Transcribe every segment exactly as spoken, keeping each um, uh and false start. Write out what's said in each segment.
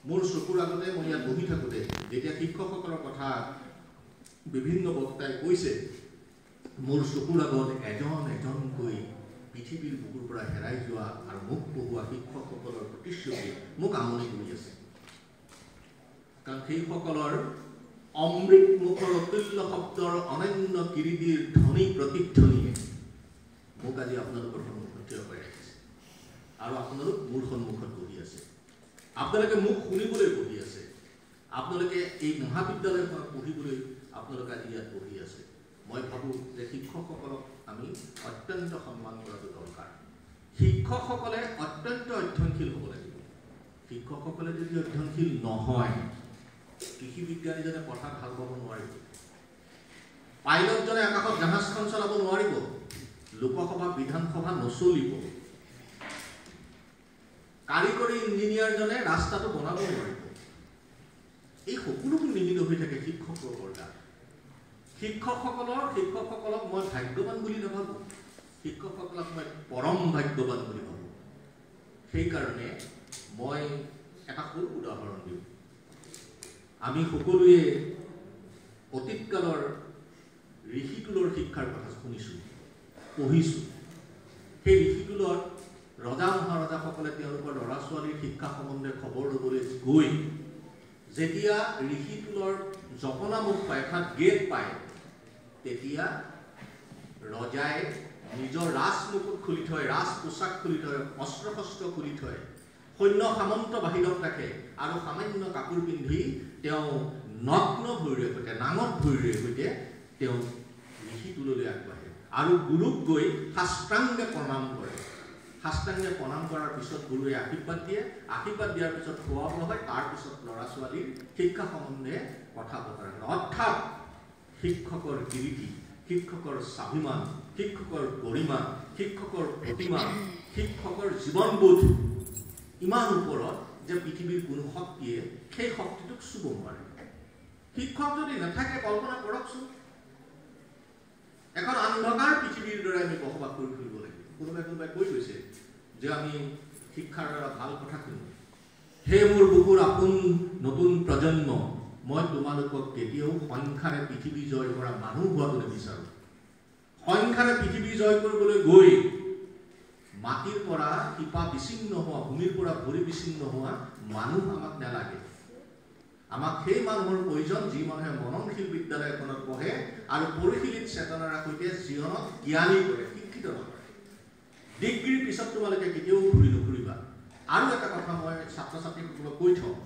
মোৰ চকুৰ আগতে মই ইয়াত বহি থাকোঁতে যেতিয়া শিক্ষকসকলৰ কথা বিভিন্ন বক্তাই কৈছে মোৰ চকুৰ আগত এজন এজনকৈ পৃথিৱীৰ বুকুৰ পৰা হেৰাই যোৱা আৰু মোক পঢ়োৱা শিক্ষকসকলৰ প্ৰতিশ্ৰুতি মোক আমনি কৰি আছে কাৰণ সেইসকলৰ অমৃত মুখৰ অতুল্য শব্দৰ অনন্য কিৰিটিৰ ধ্বনি প্ৰতিধ্বনিয়ে মোক আজি আপোনালোকৰ সন্মুখত থিয় কৰাই ৰাখিছে আৰু আপোনালোক মোৰ সন্মুখত বহি আছে আপোনালোকে মোক শুনিবলৈ বহি আছে আপোনালোকে এই মহাবিদ্যালয়খনত পঢ়িবলৈ আপোনালোকে আজি ইয়াত বহি আছে মই ভাবোঁ যে শিক্ষকসকলক আমি অত্যন্ত সন্মান কৰাটো দৰকাৰ শিক্ষকসকলে অত্যন্ত অধ্যয়নশীল হ'ব লাগিব শিক্ষকসকলে যদি অধ্যয়নশীল নহয় কৃষি বিজ্ঞানীজনে পথাৰত হাল বাব নোৱাৰিব পাইলটজনে আকাশত জাহাজখন চলাব নোৱাৰিব লোকসভা বিধানসভা নচলিব কাৰিকৰী ইঞ্জিনিয়াৰজনে ৰাস্তাটো বনাব নোৱাৰিব এই সকলোবোৰ নিমিত হৈ থাকে শিক্ষকৰ ওপৰত শিক্ষকসকলৰ শিক্ষকসকলক মই ভাগ্যৱান বুলি নাভাবোঁ শিক্ষকসকলক মই পৰম ভাগ্যৱান বুলি ভাবোঁ সেইকাৰণে মই এটা সৰু উদাহৰণ দিওঁ আমি সকলোৱে অতীতকালৰ ঋষিকুলৰ শিক্ষাৰ কথা শুনিছোঁ পঢ়িছোঁ সেই ঋষিকুলত ৰজা মহাৰজাসকলে তেওঁলোকৰ ল'ৰা ছোৱালীৰ শিক্ষা সম্বন্ধে খবৰ ল'বলৈ গৈ যেতিয়া ঋষিকুলৰ জপনামুখ পায় অৰ্থাৎ গেট পায় তেতিয়া ৰজাই নিজৰ ৰাজমুকুট খুলি থয় ৰাজ পোছাক খুলি থয় অস্ত্ৰ শস্ত্ৰ খুলি থয় সৈন্য সামন্ত বাহিৰত ৰাখে আৰু সামান্য কাপোৰ পিন্ধি তেওঁ নগ্ন ভৰিৰে সৈতে নাঙত ভৰিৰে সৈতে তেওঁ ঋষিকুললৈ আগবাঢ়ে আৰু গুৰুক গৈ সাষ্টাংগে প্ৰণাম কৰে সাষ্টাংগে প্ৰণাম কৰাৰ পিছত গুৰুৱে আশীৰ্বাদ দিয়ে আশীৰ্বাদ দিয়াৰ পিছত খোৱা বোৱা হয় তাৰপিছত ল'ৰা ছোৱালীৰ শিক্ষা সম্বন্ধে কথা বতৰা হয় অৰ্থাৎ শিক্ষকৰ কিৰিটি শিক্ষকৰ স্বাভিমান শিক্ষকৰ গৰিমা শিক্ষকৰ প্ৰতিমা শিক্ষকৰ জীৱনবোধ ইমান ওপৰত যে পৃথিৱীৰ কোনো শক্তিয়ে সেই শক্তিটোক চুব নোৱাৰে শিক্ষক যদি নাথাকে কল্পনা কৰকচোন এখন অন্ধকাৰ পৃথিৱীৰ দৰে আমি বসবাস কৰি ফুৰিব লাগিব কোনোবাই কোনোবাই কৈ গৈছে যে আমি শিক্ষাৰ দ্বাৰা ভাল কথা শুনো হে মোৰ বুকুৰ আপোন নতুন প্ৰজন্ম মই তোমালোকক কেতিয়াও সংখ্যাৰে পৃথিৱী জয় কৰা মানুহ হোৱাটো নিবিচাৰোঁ সংখ্যাৰে পৃথিৱী জয় কৰিবলৈ গৈ মাটিৰ পৰা শিপা বিচ্ছিন্ন হোৱা ভূমিৰ পৰা ভৰি বিচ্ছিন্ন হোৱা মানুহ আমাক নালাগে আমাক সেই মানুহৰ প্ৰয়োজন যি মানুহে মননশীল বিদ্যালয় এখনত পঢ়ে আৰু পৰিশীলিত চেতনাৰ সৈতে জীৱনত জ্ঞানী কৰে শিক্ষিত নকৰে ডিগ্ৰীৰ পিছত তোমালোকে কেতিয়াও ঘূৰি নুঘূৰিবা আৰু এটা কথা মই ছাত্ৰ ছাত্ৰীসকলক কৈ থওঁ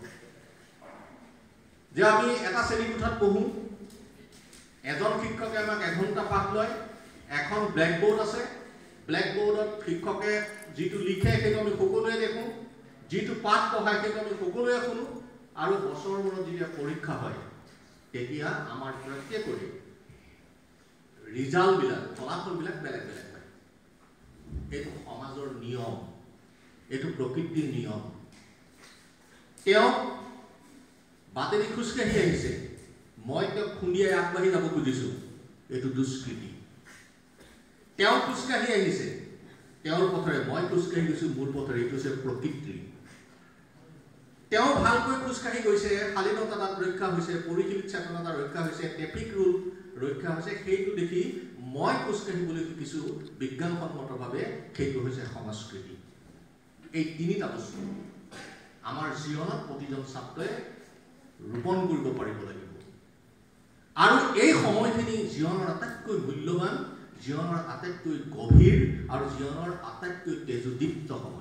যে আমি এটা শ্ৰেণীকোঠাত পঢ়োঁ এজন শিক্ষকে আমাক এঘণ্টা পাঠ লয় এখন ব্লেকবোৰ্ড আছে ব্লেকবোৰ্ডত শিক্ষকে যিটো লিখে সেইটো আমি সকলোৱে দেখোঁ যিটো পাঠ পঢ়ায় সেইটো আমি সকলোৱে শুনো আৰু বছৰৰ মূৰত যেতিয়া পৰীক্ষা হয় তেতিয়া আমাৰ প্ৰত্যেকৰে ৰিজাল্টবিলাক ফলাফলবিলাক বেলেগ বেলেগ হয় এইটো সমাজৰ নিয়ম এইটো প্ৰকৃতিৰ নিয়ম তেওঁ বাটেদি খোজকাঢ়ি আহিছে মই তেওঁক খুন্দিয়াই আগবাঢ়ি যাব খুজিছোঁ এইটো দুষ্কৃতি তেওঁ খোজকাঢ়ি আহিছে তেওঁৰ পথৰে মই খোজকাঢ়ি গৈছোঁ মোৰ পথৰে এইটো হৈছে প্ৰকৃতি তেওঁ ভালকৈ খোজকাঢ়ি গৈছে শালীনতা তাত ৰক্ষা হৈছে পৰিশীলিত চেতনতা ৰক্ষা হৈছে ট্ৰেফিক ৰুল ৰক্ষা হৈছে সেইটো দেখি মই খোজকাঢ়িবলৈ শিকিছোঁ বিজ্ঞানসন্মতভাৱে সেইটো হৈছে সংস্কৃতি এই তিনিটা বস্তু আমাৰ জীৱনত প্ৰতিজন ছাত্ৰই ৰোপণ কৰিব পাৰিব লাগিব আৰু এই সময়খিনি জীৱনৰ আটাইতকৈ মূল্যৱান জীৱনৰ আটাইতকৈ গভীৰ আৰু জীৱনৰ আটাইতকৈ তেজোদীপ্ত সময়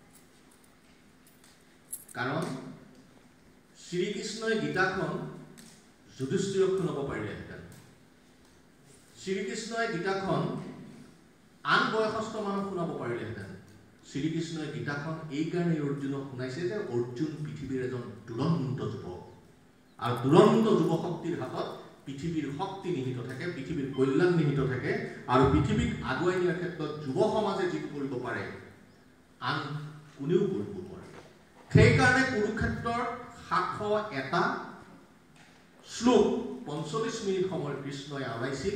কাৰণ শ্ৰীকৃষ্ণই গীতাখন যুধিষ্ঠিৰক শুনাব পাৰিলেহেঁতেন শ্ৰীকৃষ্ণই গীতাখন আন বয়সস্থ মানুহক শুনাব পাৰিলেহেঁতেন শ্ৰীকৃষ্ণই গীতাখন এইকাৰণে অৰ্জুনক শুনাইছে যে অৰ্জুন পৃথিৱীৰ এজন দুৰন্ত যুৱক আৰু দুৰন্ত যুৱ শক্তিৰ হাতত পৃথিৱীৰ শক্তি নিহিত থাকে পৃথিৱীৰ কল্যাণ নিহিত থাকে আৰু পৃথিৱীক আগুৱাই নিয়াৰ ক্ষেত্ৰত যুৱ সমাজে যিটো কৰিব পাৰে আন কোনেও কৰিব নোৱাৰে সেইকাৰণে কুৰুক্ষেত্ৰৰ সাতশ এটা শ্লোক পঞ্চল্লিছ মিনিট সময় কৃষ্ণই আওৰাইছিল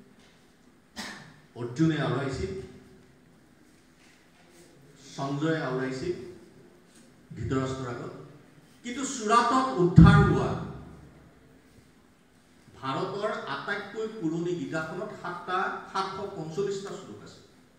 অৰ্জুনে আওৰাইছিল সঞ্জয়ে আওৰাইছিল ধৃতৰাষ্ট্ৰৰ আগত কিন্তু চুৰাটত উদ্ধাৰ হোৱা ভাৰতৰ আটাইতকৈ পুৰণি গীতাখনত সাতটা সাতশ পঞ্চল্লিছটা শ্লোক আছে।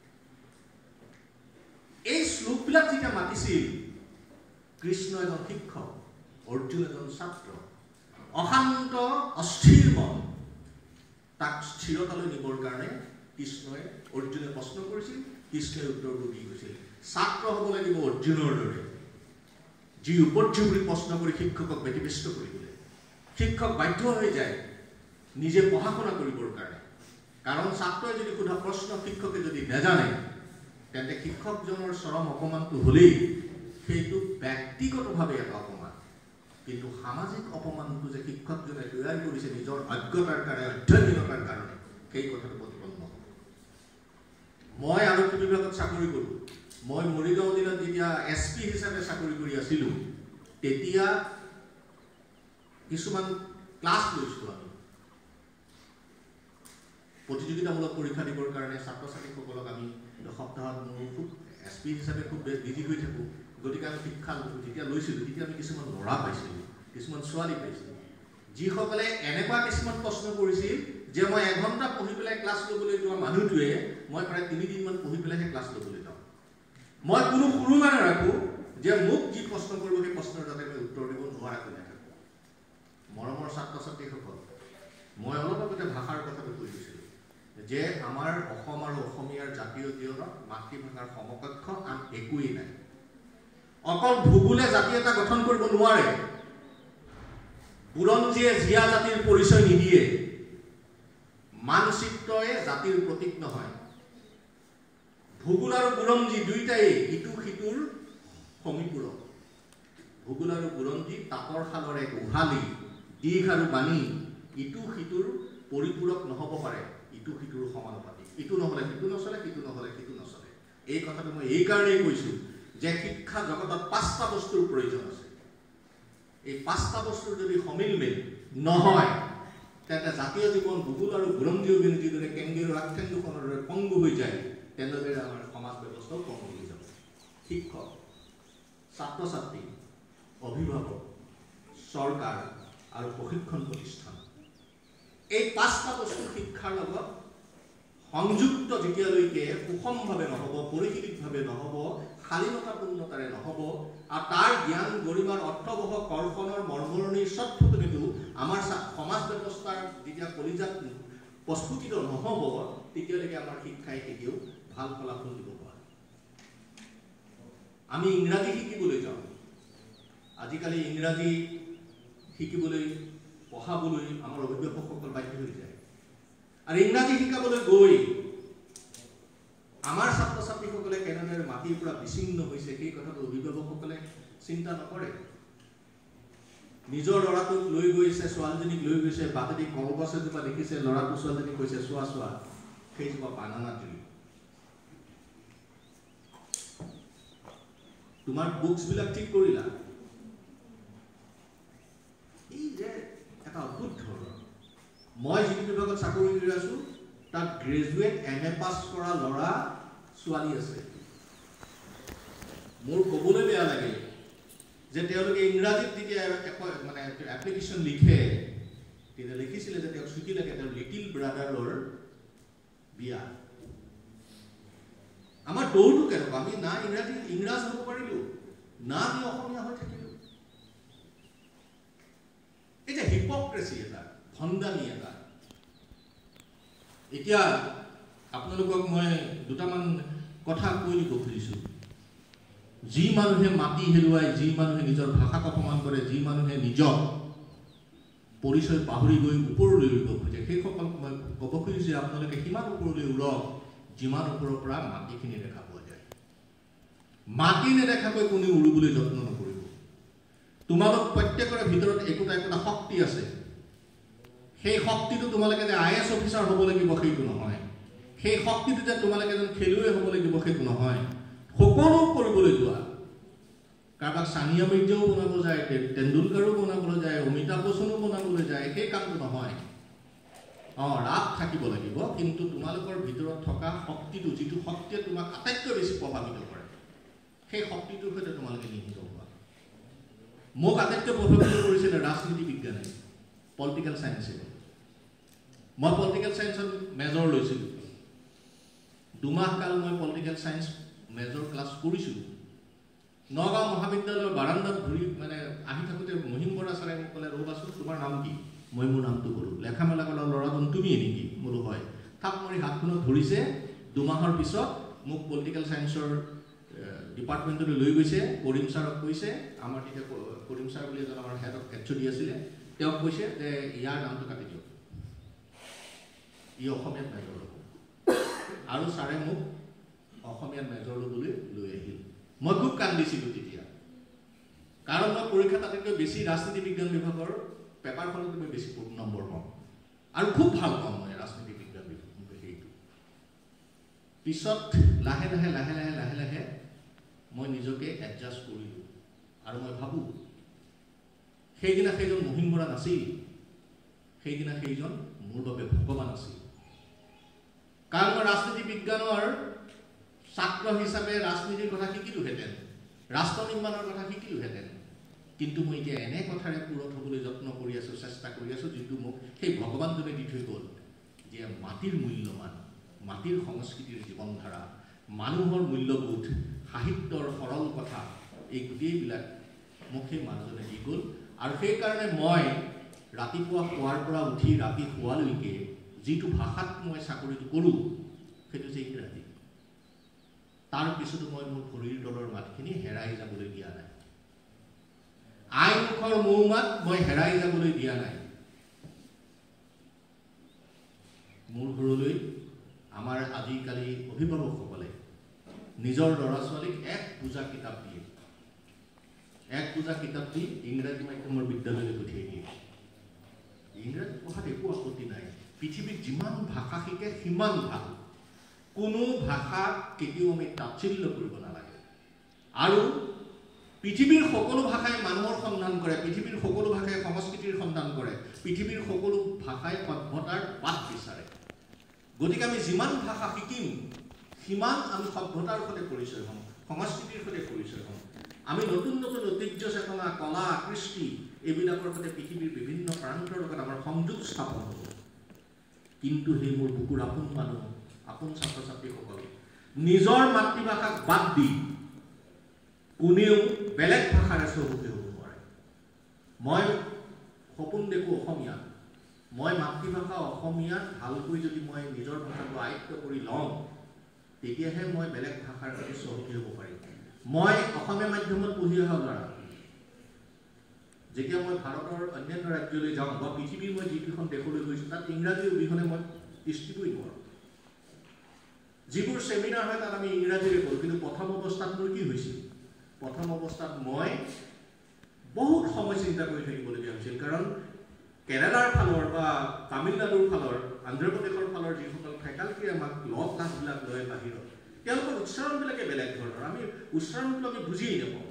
এই শ্লোকবিলাক যেতিয়া মাতিছিল, কৃষ্ণ এজন শিক্ষক, অৰ্জুন এজন ছাত্ৰ, অশান্ত অস্থিৰ মন, তাক স্থিৰতালৈ নিবৰ কাৰণে কৃষ্ণই অৰ্জুনে প্ৰশ্ন কৰিছিল, কৃষ্ণই উত্তৰবোৰ দি গৈছিল। ছাত্ৰ হ'ব লাগিব অৰ্জুনৰ দৰে, যি উপৰ্যুপৰি প্ৰশ্ন কৰি শিক্ষকক ব্যতিব্যস্ত কৰিবলৈ। শিক্ষক বাধ্য হৈ যায় নিজে পঢ়া শুনা কৰিবৰ কাৰণে, কাৰণ ছাত্ৰই যদি সোধা প্ৰশ্ন শিক্ষকে যদি নাজানে, তেন্তে শিক্ষকজনৰ চৰম অপমানটো হ'লেই সেইটো ব্যক্তিগতভাৱে এটা অপমান, কিন্তু সামাজিক অপমানটো যে শিক্ষকজনে তৈয়াৰ কৰিছে নিজৰ অজ্ঞতাৰ কাৰণে, অধ্যয়নহীনতাৰ কাৰণে, সেই কথাটো প্ৰতিপন্ন হ'ব। মই আৰক্ষী বিভাগত চাকৰি কৰোঁ। মই মৰিগাঁও জিলাত যেতিয়া এছ পি হিচাপে চাকৰি কৰি আছিলোঁ, তেতিয়া কিছুমান ক্লাছ লৈছিলোঁ আমি। প্ৰতিযোগিতামূলক পৰীক্ষা দিবৰ কাৰণে ছাত্ৰ ছাত্ৰীসকলক আমি সপ্তাহত মোৰ খুব এছ পি হিচাপে খুব বিজি হৈ থাকোঁ, গতিকে আমি শিক্ষা যেতিয়া লৈছিলোঁ তেতিয়া আমি কিছুমান ল'ৰা পাইছিলোঁ, কিছুমান ছোৱালী পাইছিলোঁ, যিসকলে এনেকুৱা কিছুমান প্ৰশ্ন কৰিছিল যে মই এঘণ্টা পঢ়ি পেলাই ক্লাছ ল'বলৈ যোৱা মানুহটোৱে মই প্ৰায় তিনিদিনমান পঢ়ি পেলাইহে ক্লাছ ল'বলৈ যাওঁ। মই কোনো সুৰুঙা নাৰাখোঁ যে মোক যি প্ৰশ্ন কৰিব সেই প্ৰশ্নৰ যাতে মই উত্তৰ দিব নোৱাৰাকৈ নাথাকোঁ। মৰমৰ ছাত্ৰ ছাত্ৰীসকল, মই অলপ আগতে ভাষাৰ কথাটো কৈ দিছিলোঁ যে আমাৰ অসম আৰু অসমীয়াৰ জাতীয় জীৱনত মাতৃভাষাৰ সমকক্ষ আন একোৱেই নাই। অকল ভূগোলে জাতি এটা গঠন কৰিব নোৱাৰে, বুৰঞ্জীয়ে জীয়া জাতিৰ পৰিচয় নিদিয়ে, মানচিত্ৰই জাতিৰ প্ৰতীক নহয়। ভূগোল আৰু বুৰঞ্জী দুয়োটাই ইটো সিটোৰ সমীপূৰক। ভূগোল আৰু বুৰঞ্জী তাঁতৰ শালৰ এক উহালি, দিশ আৰু বাণী ইটো সিটোৰ পৰিপূৰক নহ'ব পাৰে, ইটো সিটোৰ সমানুপাতিক। ইটো নহ'লে সিটো নচলে, সিটো নহ'লে সিটো নচলে। এই কথাটো মই এইকাৰণেই কৈছোঁ যে শিক্ষা জগতত পাঁচটা বস্তুৰ প্ৰয়োজন আছে। এই পাঁচটা বস্তুৰ যদি সমিলমিল নহয়, তেন্তে জাতীয় জীৱন ভূগোল আৰু বুৰঞ্জী অভিনীতিৰ দৰে কেংগেৰুৰ আখ্যান দুখনৰ দৰে পংগু হৈ যায়, তেনেদৰে আমাৰ সমাজ ব্যৱস্থাও পংগু হৈ যাব। শিক্ষক, ছাত্ৰ ছাত্ৰী, অভিভাৱক, চৰকাৰ আৰু প্ৰশিক্ষণ প্ৰতিষ্ঠান, এই পাঁচটা বস্তু শিক্ষাৰ লগত সংযুক্ত যেতিয়ালৈকে সুষমভাৱে নহ'ব, পৰিশীলিতভাৱে নহ'ব, শালীনতাপূৰ্ণতাৰে নহ'ব, আৰু তাৰ জ্ঞান গৰিমাৰ অৰ্থবহ কৰ্ষণৰ মৰ্মৰণিৰ স্বত্বটো আমাৰ সমাজ ব্যৱস্থাৰ যেতিয়া কলিজাত প্ৰস্ফুটিত নহ'ব, তেতিয়ালৈকে আমাৰ শিক্ষাই কেতিয়াও ভাল ফলাফল দিব নোৱাৰে। আমি ইংৰাজী শিকিবলৈ যাওঁ। আজিকালি ইংৰাজী শিকিবলৈ, পঢ়াবলৈ আমাৰ অভিভাৱকসকল বাধ্য হৈ যায়। আৰু ইংৰাজী শিকাবলৈ গৈ আমাৰ ছাত্ৰ ছাত্ৰীসকলে কেনেদৰে মাটিৰ পৰা বিচ্ছিন্ন হৈছে সেই কথাটো অভিভাৱকসকলে চিন্তা নকৰে। নিজৰ ল'ৰাটোক লৈ গৈছে, ছোৱালীজনীক লৈ গৈছে, বাটেদি কলগছ এজোপা দেখিছে, ল'ৰাটো ছোৱালীজনীক কৈছে চোৱা চোৱা সেইজোপা বানানা ট্ৰি। তোমাৰ বুকছবিলাক ঠিক কৰিলা। এই যে এটা অদ্ভুত ধৰণৰ, মই যিটো বিভাগত চাকৰি কৰি আছোঁ তাত গ্ৰেজুৱেট এম এ পাছ কৰা ল'ৰা ছোৱালী আছে। মোৰ ক'বলৈ বেয়া লাগে যে তেওঁলোকে ইংৰাজীত যেতিয়া মানে এপ্লিকেশ্যন লিখে, তেতিয়া লিখিছিলে যে তেওঁক ছুটি লাগে তেওঁৰ লিটিল ব্ৰাদাৰৰ বিয়া। আমাৰ দৌৰটো কেনেকুৱা, আমি না ইংৰাজী ইংৰাজ হ'ব পাৰিলোঁ, না আমি অসমীয়া হৈ থাকিলোঁ। এই যে হিপক্ৰেচি এটা, ভণ্ডামি এটা। এতিয়া আপোনালোকক মই দুটামান কথা কৈ দিব খুজিছোঁ। যি মানুহে মাটি হেৰুৱাই, যি মানুহে নিজৰ ভাষাক অপমান কৰে, যি মানুহে নিজক পৰিচয় পাহৰি গৈ ওপৰলৈ উৰিব খোজে, সেইসকলক মই ক'ব খুজিছোঁ যে আপোনালোকে সিমান ওপৰলৈ উৰক যিমান ওপৰৰ পৰা মাটিখিনি দেখা পোৱা যায়। মাটি নেদেখাকৈ কোনেও উৰিবলৈ যত্ন নকৰিব। তোমালোক প্ৰত্যেকৰে ভিতৰত একোটা একোটা শক্তি আছে। সেই শক্তিটো তোমালোকে যে আই এছ অফিচাৰ হ'ব লাগিব সেইটো নহয়, সেই শক্তিটো যে তোমালোকে এজন খেলুৱৈ হ'ব লাগিব সেইটো নহয়। সকলো কৰিবলৈ যোৱা। কাৰোবাক সানিয়া মিৰ্জাও বনাব যায়, তেণ্ডুলকাৰো বনাবলৈ যায়, অমিতাভ বচ্চনো বনাবলৈ যায়, সেই কামটো নহয়। অঁ, ৰাপ থাকিব লাগিব, কিন্তু তোমালোকৰ ভিতৰত থকা শক্তিটো, যিটো শক্তিয়ে তোমাক আটাইতকৈ বেছি প্ৰভাৱিত কৰে, সেই শক্তিটোৰ সৈতে তোমালোকে নিহিত হোৱা। মোক আটাইতকৈ প্ৰভাৱিত কৰিছিলে ৰাজনীতি বিজ্ঞানে, পলিটিকেল সায়েন্সে। মই পলিটিকেল সায়েন্সত মেজৰ লৈছিলোঁ। দুমাহ কাল মই পলিটিকেল সায়েন্স মেজৰ ক্লাছ কৰিছিলোঁ। নগাঁও মহাবিদ্যালয়ৰ বাৰান্দাত ঘূৰি মানে আহি থাকোঁতে মহিম বৰা ছাৰে মোক ক'লে, ৰ'বাচোন তোমাৰ নাম কি? মই মোৰ নামটো ক'লোঁ। লেখা মেলা কৰা ল'ৰাজন তুমিয়ে নেকি? বোলো হয়। থাপ মাৰি হাতখনত ধৰিছে। দুমাহৰ পিছত মোক পলিটিকেল সায়েন্সৰ ডিপাৰ্টমেণ্টলৈ লৈ গৈছে। কৰিম ছাৰক কৈছে, আমাৰ তেতিয়া কৰিম ছাৰ বুলি এজন আমাৰ head of H O' D আছিলে, তেওঁক কৈছে যে ইয়াৰ নামটো কাটি দিয়ক, ই অসমীয়াত মেজৰ ল'ব। আৰু ছাৰে মোক অসমীয়াত মেজৰ ল'বলৈ লৈ আহিল। মই খুব কান্দিছিলোঁ তেতিয়া, কাৰণ মই পৰীক্ষাত আটাইতকৈ বেছি ৰাজনীতি বিজ্ঞান বিভাগৰ পেপাৰখনত মই বেছি নম্বৰ পাওঁ আৰু খুব ভাল পাওঁ মই ৰাজনীতি বিজ্ঞান বিভাগ সেইটো। পিছত লাহে লাহে লাহে লাহে লাহে লাহে মই নিজকে এডজাষ্ট কৰিলোঁ। আৰু মই ভাবোঁ সেইদিনা সেইজন মহিম বৰা নাছিল, সেইদিনা সেইজন মোৰ বাবে ভগৱান আছিল। কাৰণ মই ৰাজনীতি বিজ্ঞানৰ ছাত্ৰ হিচাপে ৰাজনীতিৰ কথা শিকিলোহেঁতেন, ৰাষ্ট্ৰ নিৰ্মাণৰ কথা শিকিলোহেঁতেন, কিন্তু মই এতিয়া এনে কথাৰে পূৰঠ হ'বলৈ যত্ন কৰি আছোঁ, চেষ্টা কৰি আছোঁ, যিটো মোক সেই ভগৱানজনে দি থৈ গ'ল, যে মাটিৰ মূল্যমান, মাটিৰ সংস্কৃতিৰ জীৱনধাৰা, মানুহৰ মূল্যবোধ, সাহিত্যৰ সৰল কথা, এই গোটেইবিলাক মোক সেই মানুহজনে দি গ'ল। আৰু সেইকাৰণে মই ৰাতিপুৱা শোৱাৰ পৰা উঠি ৰাতি শোৱালৈকে যিটো ভাষাত মই চাকৰিটো কৰোঁ সেইটো হৈছে ইংৰাজী। তাৰ পিছতো মই মোৰ ভৰিৰ তলৰ মাতখিনি হেৰাই যাবলৈ দিয়া নাই। আইনমুখৰ মৌমাত মই হেৰাই যাবলৈ দিয়া নাই। মোৰ ঘৰলৈ আমাৰ আজিকালি অভিভাৱকসকলে নিজৰ ল'ৰা ছোৱালীক এক পূজা কিতাপ দিয়ে, এক পূজা কিতাপ দি ইংৰাজী মাধ্যমৰ বিদ্যালয়লৈ পঠিয়াই দিয়ে। ইংৰাজী পঢ়াত একো আপত্তি নাই, পৃথিৱীত যিমান ভাষা শিকে সিমান ভাল। কোনো ভাষাক কেতিয়াও আমি তাচ্ছিল্য কৰিব নালাগে। আৰু পৃথিৱীৰ সকলো ভাষাই মানুহৰ সন্ধান কৰে, পৃথিৱীৰ সকলো ভাষাই সংস্কৃতিৰ সন্ধান কৰে, পৃথিৱীৰ সকলো ভাষাই সভ্যতাৰ বাট বিচাৰে। গতিকে আমি যিমান ভাষা শিকিম সিমান আমি সভ্যতাৰ সৈতে পৰিচয় হ'ম, সংস্কৃতিৰ সৈতে পৰিচয় হ'ম। আমি নতুন নতুন ঐতিহ্য চেতনা, কলা, কৃষ্টি এইবিলাকৰ সৈতে পৃথিৱীৰ বিভিন্ন প্ৰান্তৰ লগত আমাৰ সংযোগ স্থাপন হ'ব। কিন্তু সেই মোৰ বুকুৰ আপোন মানুহ, আপোন ছাত্ৰ ছাত্ৰীসকল, নিজৰ মাতৃভাষাক বাদ দি কোনেও বেলেগ ভাষাৰে চহকী হ'ব নোৱাৰে। মই সপোন দেখোঁ অসমীয়া, মই মাতৃভাষা অসমীয়াত ভালকৈ যদি মই নিজৰ ভাষাটো আয়ত্ব কৰি লওঁ তেতিয়াহে মই বেলেগ ভাষাৰ প্ৰতি চহকী হ'ব পাৰিম। মই অসমীয়া মাধ্যমত পঢ়ি অহা ল'ৰা, যেতিয়া মই ভাৰতৰ অন্যান্য ৰাজ্যলৈ যাওঁ বা পৃথিৱীৰ মই যিকেইখন দেশলৈ গৈছোঁ তাত ইংৰাজী অবিহনে মই তিষ্ঠিবই নোৱাৰোঁ। যিবোৰ ছেমিনাৰ হয় তাত আমি ইংৰাজীৰে কৰোঁ, কিন্তু প্ৰথম অৱস্থাত মোৰ কি হৈছিল, প্ৰথম অৱস্থাত মই বহুত সময় চিন্তা কৰি থাকিবলগীয়া হৈছিল। কাৰণ কেৰালাৰ ফালৰ বা তামিলনাডুৰ ফালৰ, অন্ধ্ৰপ্ৰদেশৰ ফালৰ যিসকল ফেকাল্টিয়ে আমাক লগ ক্লাছবিলাক লয় বাহিৰত, তেওঁলোকৰ উচ্চাৰণবিলাকে বেলেগ ধৰণৰ, আমি উচ্চাৰণবিলাক আমি বুজিয়েই নাপাওঁ।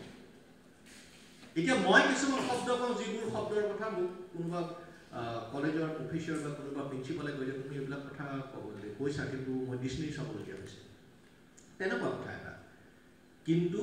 এতিয়া মই কিছুমান শব্দ কওঁ যিবোৰ শব্দৰ কথা মোক কোনোবা কলেজৰ অফিচাৰ বা কোনোবা প্ৰিন্সিপালে কৈছে তুমি এইবিলাক কথা কৈছা কিন্তু মই ডিক্সনেৰী চাবলগীয়া হৈছে, তেনেকুৱা কথা এটা। কিন্তু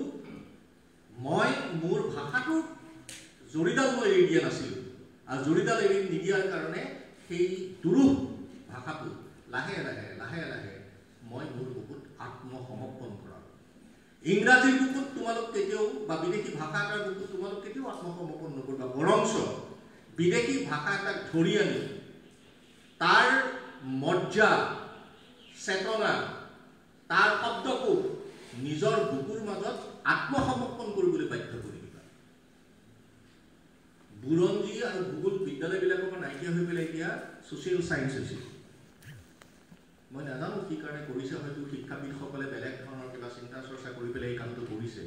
মই মোৰ ভাষাটো জৰিডাল মই এৰি দিয়া নাছিলোঁ, আৰু জৰিডাল এৰি নিদিয়াৰ কাৰণে সেই দুৰুহ ভাষাটো লাহে লাহে লাহে লাহে মই মোৰ বুকুত আত্মসমৰ্পণ কৰালোঁ। ইংৰাজীৰ বুকুত তোমালোক কেতিয়াও বা বিদেশী ভাষা এটাৰ বুকুত তোমালোক কেতিয়াও আত্মসমৰ্পণ নকৰিবা, বৰঞ্চ বিদেশী ভাষা এটাক ধৰি আনি তাৰ মজ্জা, চেতনা, তাৰ শব্দকোষ নিজৰ বুকুৰ মাজত আত্মসমৰ্পণ কৰিবলৈ বাধ্য কৰি দিবা। বুৰঞ্জী আৰু ভূগোল বিদ্যালয়বিলাকৰ পৰা নাইকিয়া হৈ পেলাই এতিয়া ছ'চিয়েল ছায়েন্স হৈছে। মই নাজানো কি কাৰণে কৰিছে, হয়তো শিক্ষাবিদসকলে বেলেগ ধৰণৰ কিবা চিন্তা চৰ্চা কৰি পেলাই এই কামটো কৰিছে।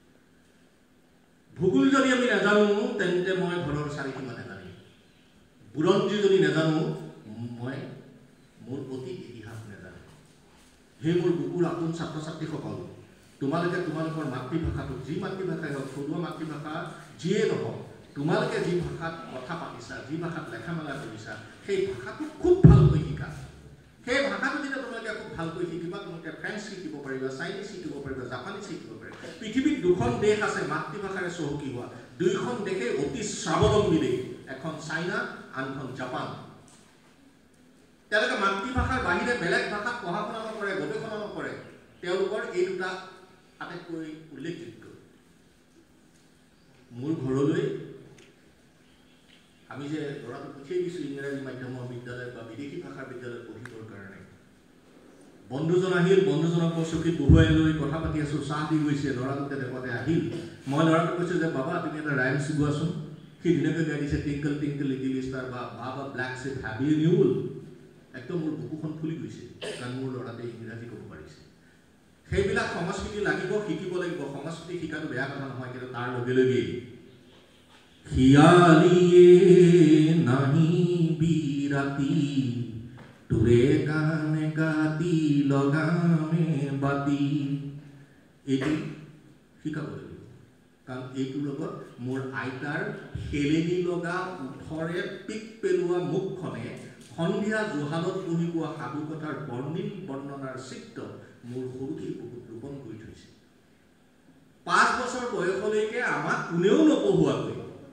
ভূগোল যদি আমি নাজানো তেন্তে মই ঘৰৰ চাৰিসীমা নাজানিম, বুৰঞ্জী যদি নাজানো মই মোৰ অতীত ইতিহাস নাজানিম। সেই মোৰ বুকুৰ আপোন ছাত্ৰ ছাত্ৰীসকল, তোমালোকে তোমালোকৰ মাতৃভাষাটো, যি মাতৃভাষাই হওক, থলুৱা মাতৃভাষা যিয়ে নহওক, তোমালোকে যি ভাষাত কথা পাতিছা, যি ভাষাত লেখা মেলা কৰিছা, সেই ভাষাটো খুব ভালকৈ শিকা। সেই ভাষাটো যেতিয়া তোমালোকে খুব ভালকৈ শিকিবা, তোমালোকে ফ্ৰেঞ্চ শিকিব পাৰিবা, চাইনিজ শিকিব পাৰিবা, জাপানীজ শিকিব পাৰিবা। পৃথিৱীত দুখন দেশ আছে মাতৃভাষাৰে চহকী হোৱা, দুইখন দেশে অতি স্বাৱলম্বী দেশ, এখন চাইনা আনখন জাপান। তেওঁলোকে মাতৃভাষাৰ বাহিৰে বেলেগ ভাষাত পঢ়া শুনা নকৰে, গৱেষণা নকৰে। তেওঁলোকৰ এই দুটা আটাইতকৈ উল্লেখযোগ্য। মোৰ ঘৰলৈ আমি যে ল'ৰাটো পঠিয়াই দিছোঁ ইংৰাজী মাধ্যমৰ বিদ্যালয় বা বিদেশী ভাষাৰ বিদ্যালয়ত পঢ়িবৰ কাৰণে, বন্ধুজন আহিল, বন্ধুজনক মই চকীত বহুৱাই লৈ কথা পাতি আছোঁ, চাহ দি গৈছে, ল'ৰাটো তেনেকুৱাতে আহিল। মই ল'ৰাটোক কৈছোঁ যে বাবা তুমি এটা ৰাইমছ গোৱাচোন। সি ধুনীয়াকৈ গাই দিছে, টিংকল টিংকল লিটিল ষ্টাৰ বা বা ব্লেক শ্বিপ হেভি নিউল। একদম মোৰ বুকুখন ফুলি গৈছে, কাৰণ মোৰ ল'ৰাটোৱে ইংৰাজী ক'ব পাৰিছে। সেইবিলাক সংস্কৃতি লাগিব, শিকিব লাগিব। সংস্কৃতি শিকাটো বেয়া কথা নহয়, কিন্তু তাৰ লগে লগে খিয়ালিয়ে নাহি বিৰাতি তোৰে গানে গাতি লগামে বাতি, এইটো শিকাব লাগিব। কাৰণ এইটোৰ লগত মোৰ আইতাৰ হেলেনি লগা ওঠৰে পিক পেলোৱা মুখখনে সন্ধিয়া জোহালত বহি কোৱা সাধু কথাৰ বৰ্ণিল বৰ্ণনাৰ চিত্ৰ মোৰ সৰুতেই বহুত ৰোপণ কৰি থৈছে। পাঁচ বছৰ বয়সলৈকে আমাক কোনেও নপঢ়ুৱাকৈ,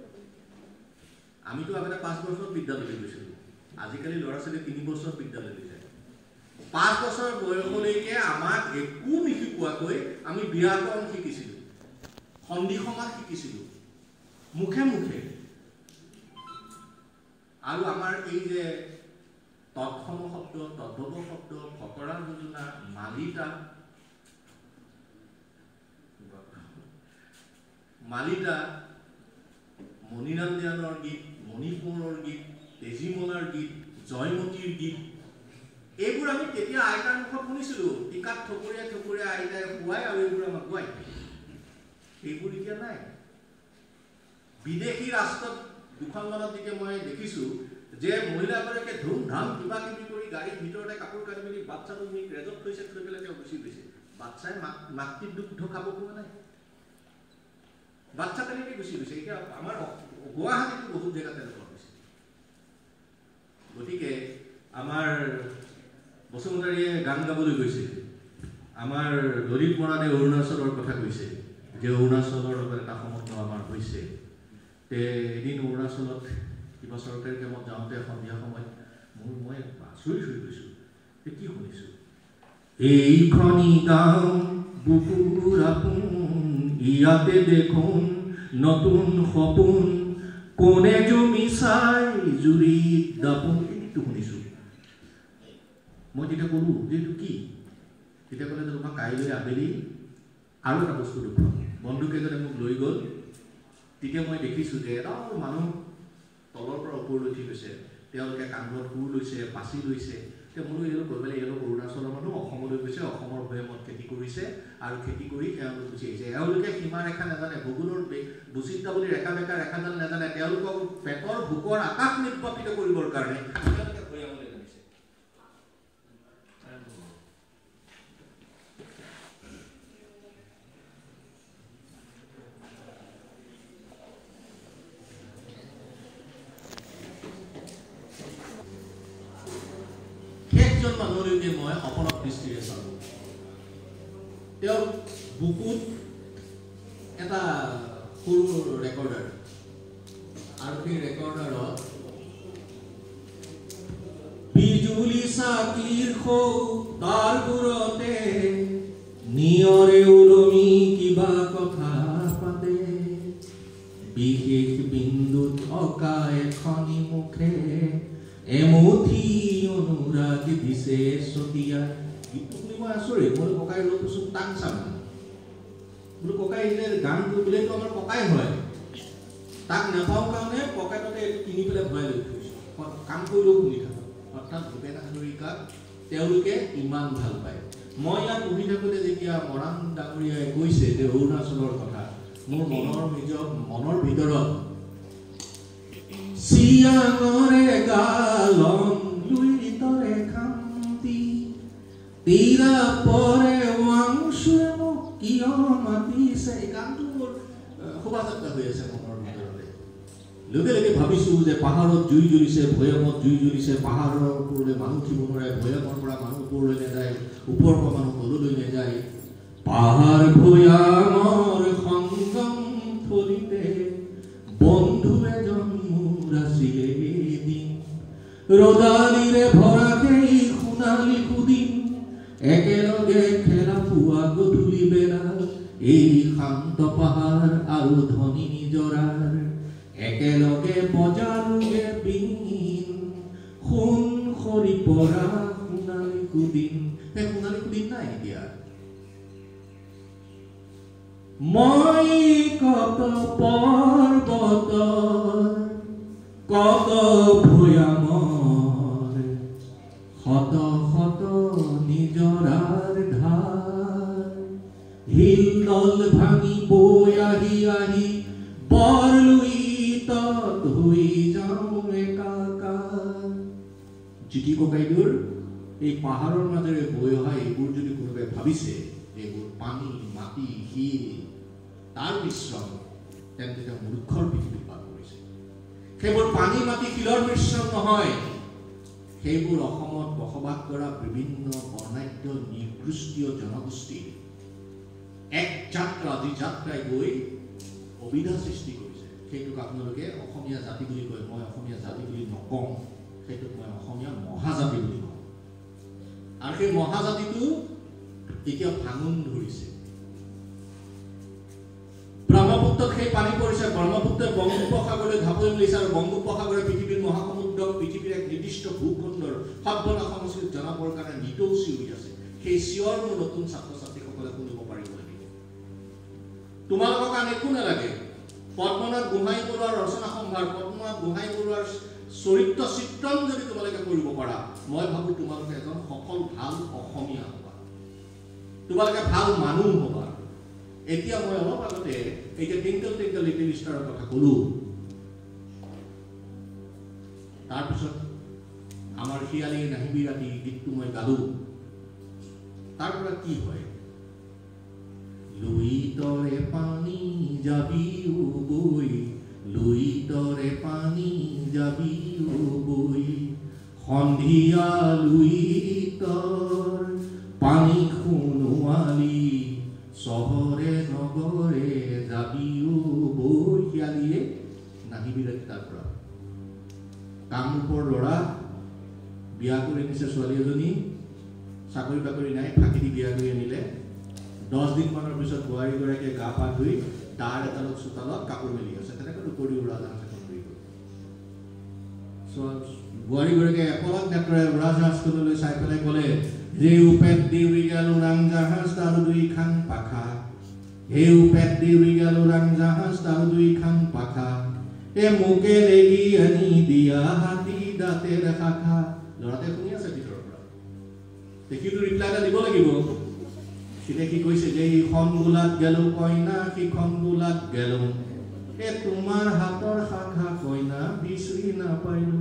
আমিতো আগতে পাঁচ বছৰত বিদ্যালয়লৈ গৈছিলোঁ, আজিকালি ল'ৰা ছোৱালী তিনি বছৰত বিদ্যালয়লৈ যায়। পাঁচ বছৰ বয়সলৈকে আমাক একো নিশিকোৱাকৈ আমি ব্যাকৰণ শিকিছিলোঁ, সন্ধি সমাজ শিকিছিলোঁ মুখে মুখে। আৰু আমাৰ এই যে তৎসম শব্দ, তদ্ভৱ শব্দ, ফকৰা যোজনা, মালিতা মালিতা মণিৰাম দেৱানৰ গীত, মণিপুৰৰ গীত, তেজীমলাৰ গীত, জয়মতীৰ গীত, এইবোৰ আমি তেতিয়া আইতাৰ মুখত শুনিছিলোঁ। টিকাত ঠকুৰীয়াই ঠকুৰীয়াই আইতাই শুৱাই আৰু এইবোৰ আমাক গুৱাই। এইবোৰ এতিয়া নাই। বিদেশী ৰাষ্ট্ৰত দুখনমানত যেতিয়া মই দেখিছোঁ যে মহিলাগৰাকীয়ে ধুম ধাম কিবা কিবি কৰি গাড়ীৰ ভিতৰতে কাপোৰ কানি মেলি বাচ্চাটো নি ৰেজত থৈছে, থৈ পেলাই তেওঁ গুচি গৈছে। বাচ্চাই মাতৃ দুগ্ধ খাব পোৱা নাই, বাচ্চা তেনেকৈ গুচি গৈছে। এতিয়া আমাৰ গুৱাহাটীতো বহুত জেগা তেনেকুৱা হৈছে। গতিকে আমাৰ বসুমতাৰীয়ে গান গাবলৈ গৈছিল, আমাৰ ললিত মৰাণে অৰুণাচলৰ কথা কৈছে যে অৰুণাচলৰ লগত এটা সম্বন্ধ আমাৰ হৈছে। তে এদিন অৰুণাচলত কিবা চৰকাৰী কামত যাওঁতে সন্ধিয়া সময়ত মোৰ মই আচৰিত হৈ গৈছোঁ। কি শুনিছোঁ, এইখনি গাঁও বুকুৰ আপোন, ইয়াতে দেখোন নতুন সপোন, কোনে জমি চাই জুৰিত দাপোন। এইটো শুনিছোঁ। মই তেতিয়া ক'লোঁ যে এইটো কি? তেতিয়া ক'লে যে তোমাক কাইলৈ আবেলি আৰু এটা বস্তু দেখুৱাম। বন্ধুকেইজনে মোক লৈ গ'ল। তেতিয়া মই দেখিছোঁ যে এটা মানুহ তলৰ পৰা ওপৰলৈ উঠি গৈছে, তেওঁলোকে কান্ধত কোৰ লৈছে, পাচি লৈছে। তেওঁ বোলো এওঁলোক গৈ পেলাই এওঁলোক অৰুণাচলৰ মানুহ, অসমলৈ গৈছে, অসমৰ ভৈয়ামত খেতি কৰিছে আৰু খেতি কৰি তেওঁলোক গুচি আহিছে। এওঁলোকে সীমা ৰেখা নাজানে, ভূগোলৰ ভূচিন্তা বুলি ৰেখা বেকা ৰেখাডাল নাজানে। তেওঁলোকক পেটৰ ভোকৰ আকাশ নিৰ্বাপিত কৰিবৰ কাৰণে তেওঁলোকে ভৈয়ামলৈ আনিছে। মানুহলৈকে মই অপলক দৃষ্টিৰে চালোঁ। তেওঁৰ বুকুত এটা সৰু ৰেকৰ্ডাৰ, আৰু সেই ৰেকৰ্ডাৰত বিজুলী চাকিৰ সৌ তাৰবোৰতে নিয়ৰে ওলমি কিবা কথা পাতে, বিশেষ বিন্দুত অকা এখনি মুখে এমুঠি অনুৰাগ দিছে চতিয়া। গীতটো শুনি মই আচৰিত। মই ককাই লৈ কৈছোঁ টান চাম বোলো, ককাই যে গান কৰিবলৈতো আমাৰ ককাই হয়, তাক নাপাওঁ কাৰণে পকেটতে এইটো কিনি পেলাই ভৰাই লৈ থৈছোঁ, কাম কৰিলেও শুনি থাকোঁ। অৰ্থাৎ ভূপেন হাজৰিকাক তেওঁলোকে ইমান ভাল পায়। মই ইয়াত পঢ়ি থাকোঁতে যেতিয়া মৰাণ ডাঙৰীয়াই কৈছে যে অৰুণাচলৰ কথা, মোৰ মনৰ নিজৰ মনৰ ভিতৰত চিয়াঙৰে গালন লুই তৰে খান্তি তিৰা পৰে ৱাংচুৱে মোক কিয় মাতিছে। এই গানটো মোৰ শোভাযাত্ৰা হৈ আছে মনৰ ভিতৰতে। লগে লগে ভাবিছোঁ যে পাহাৰত জুই জ্বলিছে, ভৈয়ামত জুই জ্বলিছে, পাহাৰৰ ওপৰলৈ মানুহ উঠিব নোৱাৰে, ভৈয়ামৰ পৰা মানুহ ওপৰলৈ নাযায়, ওপৰৰ পৰা মানুহ তললৈ নাযায়। পাহাৰ ভৈয়ামৰ সংগম থলিতে ৰদালিৰে ভৰা সেই সোণালী সুদিন একেলগে খেলা পুৱা গধূলি বেলা এই শান্ত পাহাৰ আৰু ধনী নিজৰাৰ একেলগে বজাৰোগে বিন সোণ সৰি পৰা সোণালী সুদিন সেই সোণালী সুদিন নাই এতিয়া মই কত পৰ্বত কত ভৈয়ামৰ শত শত নিজৰাৰ ধাৰ হিলদল ভাঙি বৈ আহি আহি বৰলুইতত হৈ যাওঁ একাকাৰ জিতি ককাইদেউৰ এই পাহাৰৰ মাজেৰে বৈ অহা এইবোৰ যদি কোনোবাই ভাবিছে এইবোৰ পানী মাটি শিল তাৰ মিশ্ৰণ তেন্তে তেওঁ মূৰ্খৰ পৃথিৱীত বাস কৰিছে সেইবোৰ পানী মাটি শিলৰ মিশ্ৰণ নহয় সেইবোৰ অসমত বসবাস কৰা বিভিন্ন বৰ্ণাঢ্য নিকৃষ্টীয় জনগোষ্ঠীৰ এক যাত্ৰা যি যাত্ৰাই গৈ অবিধা সৃষ্টি কৰিছে সেইটোক আপোনালোকে অসমীয়া জাতি বুলি কয় মই অসমীয়া জাতি বুলি নকওঁ সেইটোক মই অসমীয়া মহাজাতি বুলি কওঁ আৰু সেই মহাজাতিটো এতিয়া ভাঙোন ধৰিছে ব্ৰহ্মপুত্ৰত সেই পানী পৰিছে ব্ৰহ্মপুত্ৰই বংগোপসাগৰলৈ ঢাপলি মেলিছে আৰু বংগোপসাগৰে পৃথিৱীৰ মহাসমুদ্ৰক পৃথিৱীৰ এক নিৰ্দিষ্ট ভূখণ্ডৰ সৰ্বনাশ সংস্কৃতি জনাবৰ কাৰণে নিতৌ চিঞৰি আছে সেই চিঞৰ মোৰ নতুন ছাত্ৰ ছাত্ৰীসকলে শুনিব পাৰিব লাগিব তোমালোকৰ কাৰণে একো নালাগে পদ্মনাথ গোহাঁই বৰুৱাৰ ৰচনা সম্ভাৰ পদ্মনাথ গোহাঁই বৰুৱাৰ চৰিত্ৰ চিত্ৰণ যদি তোমালোকে কৰিব পাৰা মই ভাবো তোমালোকে এজন সফল ভাল অসমীয়া হ'বা তোমালোকে ভাল মানুহ হ'বা এতিয়া মই অলপ আগতে এতিয়া টিংকল টিংকল লিটিল ষ্টাৰৰ কথা ক'লো তাৰপিছত আমাৰ শিয়ালি নাহিবি ৰাতি গীতটো মই গালো তাৰ পৰা কি হয় লুইতৰে পানী যাবি বৈ লুইতৰে পানী যাবি বৈ সন্ধিয়া লুইতৰ পানী খুনোৱালি চহৰে নগৰে যাবিও বৈ শিয়ালিয়ে নাহিবি ৰাতি তাৰ পৰা কামৰূপৰ ল'ৰা বিয়া কৰি নিছে ছোৱালী এজনী চাকৰি বাকৰি নাই ফাঁকি দি বিয়া কৰি আনিলে দহ দিন মানৰ পিছত বোৱাৰীগৰাকীয়ে গা পা ধুই দাৰ এডালত চোতালত কাপোৰ মেলি আছে তেনেকৈ দুপৰি উৰাজাহাজ এখন ধৰি গ'ল বোৱাৰীগৰাকীয়ে এপলাক নেত্ৰৰে উৰাজাহাজখনলৈ চাই পেলাই ক'লে যে উপেট দিউৰি গেল উৰাং জাহাজ তাৰ দুইখন পাখা হে উপেট দিউৰি গেল উৰাং জাহাজ তাৰ দুইখন পাখা এ মোকে লেগি আনি দিয়া হাতী দাঁতেৰ শাখা ল'ৰাটোৱে শুনি আছে ভিতৰৰ পৰা দেখিটো ৰিপ্লাই এটা দিব লাগিব সিতে কি কৈছে যে ইখন গোলাত গেলো কইনা সিখন গোলাত গেলো এ তোমাৰ হাতৰ শাখা কইনা বিচৰি নাপাইলো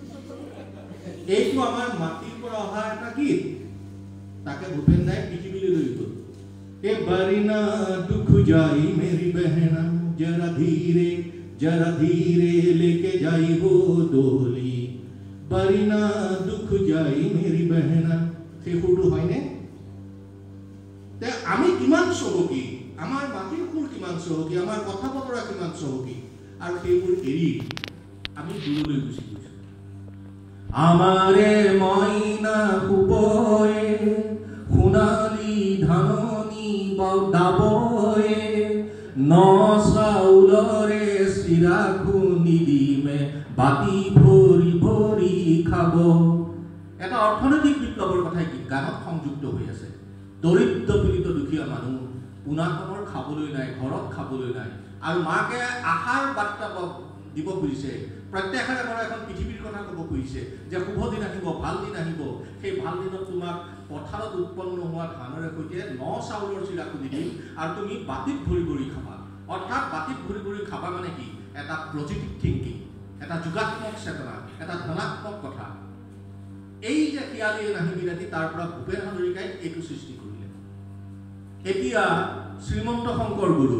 এইটো আমাৰ মাটিৰ পৰা অহা এটা গীত তাকে ভূপেন দাই পৃথিৱীলৈ লৈ গ'ল এ বাৰিনা দুখ যাই মেৰি বেহেনা জৰা ধীৰে जरा धीरे लेके जाई वो डोली बारिना दुख जाई मेरी बहना সেই সুৰটো হয়নে তে আমি কিমান চহকী আমাৰ মাটিৰ সুৰ কিমান চহকী আমাৰ কথা বতৰা কিমান চহকী আৰু সেইবোৰ এৰি আমি দূৰলৈ গুচি গৈছো আমাৰে মইনা শুবয়ে সোণালী ধাননি দাবয়ে ন চাউলৰে চিৰা খুন্দি দিমে বাতি ভৰি ভৰি খাব এটা অৰ্থনৈতিক বিপ্লৱৰ কথা কি গানত সংযুক্ত হৈ আছে দৰিদ্ৰ পীড়িত দুখীয়া মানুহ পুনাখনৰ খাবলৈ নাই ঘৰত খাবলৈ নাই আৰু মাকে আহাৰ বাৰ্তা দিব খুজিছে প্ৰত্যেকৰে ঘৰ এখন পৃথিৱীৰ কথা ক'ব খুজিছে যে শুভ দিন আহিব ভাল দিন আহিব সেই ভাল দিনত তোমাক পথাৰত উৎপন্ন হোৱা ধানৰে সৈতে ন চাউলৰ চিৰা খুন্দি দিম আৰু তুমি বাতিত ভৰি ভৰি খাবা অৰ্থাৎ বাতিত ভৰি ভৰি খাবা মানে কি এটা পজিটিভ থিংকিং এটা যোগাত্মক চেতনা এটা ধনাত্মক কথা এই যে শিয়ালিয়ে নাহিবি ৰাতি তাৰ পৰা ভূপেন হাজৰিকাই এইটো সৃষ্টি কৰিলে এতিয়া শ্ৰীমন্ত শংকৰ গুৰুৰ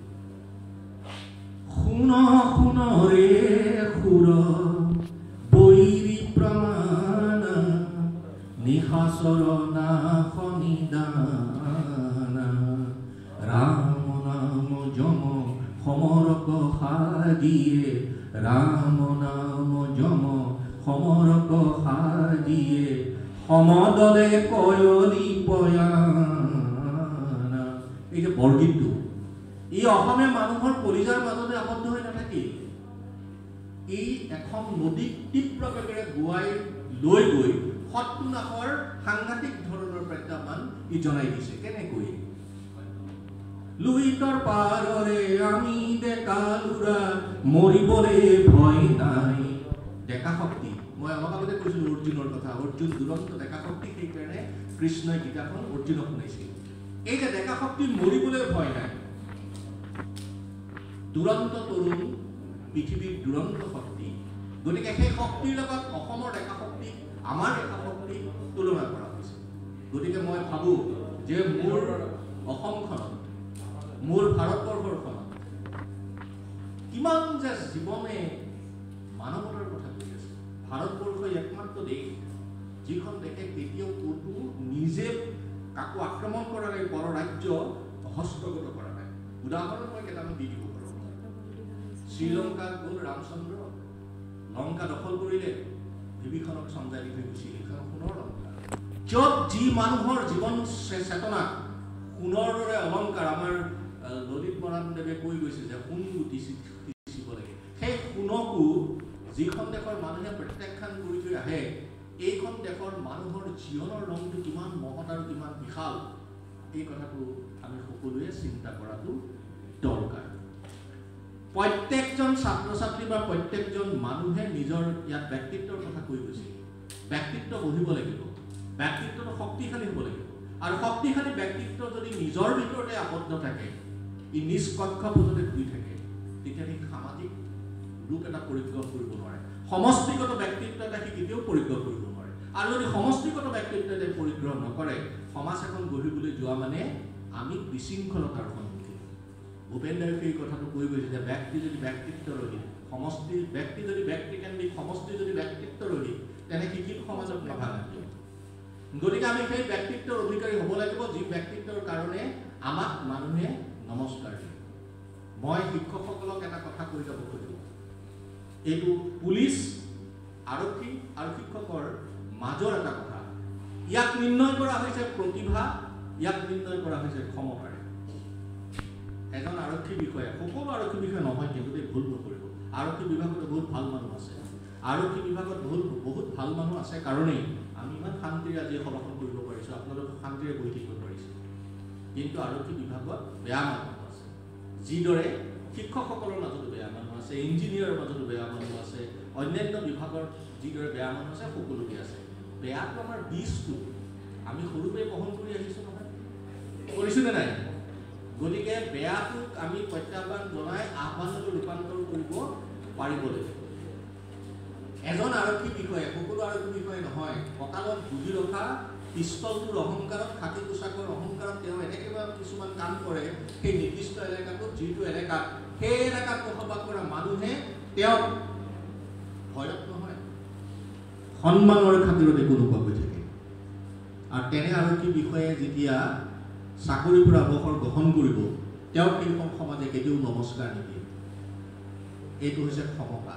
শুন শুনৰে সুৰ বৈৰী প্ৰমাণ নিশাচৰ নাশনিদান ৰাম নাম যম সমৰক সাজিয়ে ৰাম নাম যম সমৰক সাজিয়ে সমদলে কয়লি পয়ানা। এই যে বৰগীতটো, ই অসমীয়া মানুহৰ কলিজাৰ মাজতে আবদ্ধ হৈ নাথাকি ই এখন নদীক তীব্ৰ বেগেৰে গুৱাই লৈ গৈ সত্তোনাশৰ সাংঘাতিক ধৰণৰ প্ৰত্যাহ্বান ই জনাই দিছে। কেনেকৈ? লুইতৰ পাৰৰে আমি ডেকা লুৰা মৰিবলে ভয় নাই। ডেকা শক্তি, মই অলপ আগতে কৈছিলো অৰ্জুনৰ কথা। অৰ্জুন দুৰন্ত ডেকা শক্তি, সেইকাৰণে কৃষ্ণই গীতাখন অৰ্জুনক শুনাইছিল। এই যে ডেকা শক্তি মৰিবলৈ ভয় নাই, দুৰন্ত তৰুণ পৃথিৱীৰ দুৰন্ত শক্তি। গতিকে সেই শক্তিৰ লগত অসমৰ ডেকা শক্তি, আমাৰ ডেকা শক্তি তুলনা কৰা হৈছে। গতিকে মই ভাবো যে মোৰ অসমখনত, মোৰ ভাৰতবৰ্ষৰখনত কিমান যে জীৱনে মানৱতাৰ কথা কৈ আছে। ভাৰতবৰ্ষই একমাত্ৰ দেশ যিখন দেশে কেতিয়াও ক'তো নিজে কাকো আক্ৰমণ কৰা নাই, পৰ ৰাজ্য হস্তগত কৰা নাই। উদাহৰণ মই কেইটামান দি দিব পাৰোঁ। শ্ৰীলংকাত গ'ল ৰামচন্দ্ৰ, লংকা দখল কৰিলে, বিভীষণক চঞ্জাই দি থৈ গুচি সেইখন সোণৰ লংকা। য'ত যি মানুহৰ জীৱন চেতনা সোণৰ দৰে অলংকাৰ, আমাৰ ললিত মৰাণদেৱে কৈ গৈছে যে সোণ গুটি সিঁচিব লাগে। সেই সোণকো যিখন দেশৰ মানুহে প্ৰত্যাখ্যান কৰি থৈ আহে, এইখন দেশৰ মানুহৰ জীৱনৰ ৰংটো কিমান মহৎ আৰু কিমান বিশাল, এই কথাটো আমি সকলোৱে চিন্তা কৰাটো দৰকাৰ। প্ৰত্যেকজন ছাত্ৰ ছাত্ৰী বা প্ৰত্যেকজন মানুহে নিজৰ ইয়াত ব্যক্তিত্বৰ কথা কৈ গৈছে। ব্যক্তিত্ব গঢ়িব লাগিব, ব্যক্তিত্বটো শক্তিশালী হ'ব লাগিব। আৰু শক্তিশালী ব্যক্তিত্ব যদি নিজৰ ভিতৰতে আবদ্ধ থাকে, ই নিষ্পক্ষপাততে ঘূৰি থাকে, তেতিয়া সি সামাজিক ৰূপ এটা পৰিগ্ৰহ কৰিব নোৱাৰে। সমষ্টিগত ব্যক্তিত্ব এটা সি কেতিয়াও পৰিগ্ৰহ কৰিব নোৱাৰে। আৰু যদি সমষ্টিগত ব্যক্তিত্ব এটা পৰিগ্ৰহ নকৰে, সমাজ এখন গঢ়িবলৈ যোৱা মানে আমি বিশৃংখলতাৰ সন্মুখীন। ভূপেন দায়ে সেই কথাটো কৈ গৈছে যে ব্যক্তি যদি ব্যক্তিত্ব ৰহিত, সমষ্টি ব্যক্তি যদি ব্যক্তিকেন্দ্ৰিক, সমষ্টি যদি ব্যক্তিত্ব ৰহিত, তেনে শিক্ষিত সমাজত নাভাগে। গতিকে আমি সেই ব্যক্তিত্বৰ অধিকাৰী হ'ব লাগিব, যি ব্যক্তিত্বৰ কাৰণে আমাক মানুহে নমস্কাৰ দিয়ে। মই শিক্ষকসকলক এটা কথা কৈ যাব খোজো, এইটো পুলিচ, আৰক্ষী আৰু শিক্ষকৰ মাজৰ এটা কথা। ইয়াক নিৰ্ণয় কৰা হৈছে প্ৰতিভা, ইয়াক নিৰ্ণয় কৰা হৈছে ক্ষমতাৰে। এজন আৰক্ষী বিষয়া, সকলো আৰক্ষী বিষয়া নহয় কিন্তু দেই, ভুল নকৰিব। আৰক্ষী বিভাগত বহুত ভাল মানুহ আছে, আৰক্ষী বিভাগত বহুত বহুত ভাল মানুহ আছে কাৰণেই আমি ইমান শান্তিৰে আজি সভাখন কৰিব পাৰিছোঁ, আপোনালোক শান্তিৰে বহি থাকিব পাৰিছোঁ। কিন্তু আৰক্ষী বিভাগত বেয়া মানুহ আছে, যিদৰে শিক্ষকসকলৰ মাজতো বেয়া মানুহ আছে, ইঞ্জিনিয়াৰৰ মাজতো বেয়া মানুহ আছে, অন্যান্য বিভাগৰ যিদৰে বেয়া মানুহ আছে, সকলোতে আছে। বেয়াটো আমাৰ বীজটো আমি সৰুতে বহন কৰি আহিছোঁ নহয়, কৰিছোঁ নে নাই? গতিকে বেয়াটোক আমি প্ৰত্যাহ্বান জনাই আহ্বানলৈ ৰূপান্তৰ কৰিব পাৰিব লাগিব। এজন আৰক্ষী বিষয়াই, সকলো আৰক্ষী বিষয়াই নহয়, কঁকালত গুজি ৰখা পিষ্টলটোৰ অহংকাৰত, খাকী পোচাকৰ অহংকাৰত তেওঁ এনেকৈ কিছুমান কাম কৰে সেই নিৰ্দিষ্ট এলেকাটোত, যিটো এলেকাত সেই এলেকাত বসবাস কৰা মানুহে তেওঁক ভয়ত নহয়, সন্মানৰ খাতিৰতে কোনোবা হৈ থাকে। আৰু তেনে আৰক্ষী বিষয়াই যেতিয়া চাকৰিৰ পৰা অৱসৰ গ্ৰহণ কৰিব, তেওঁক সেইখন সমাজে কেতিয়াও নমস্কাৰ নিদিয়ে। এইটো হৈছে ক্ষমতা।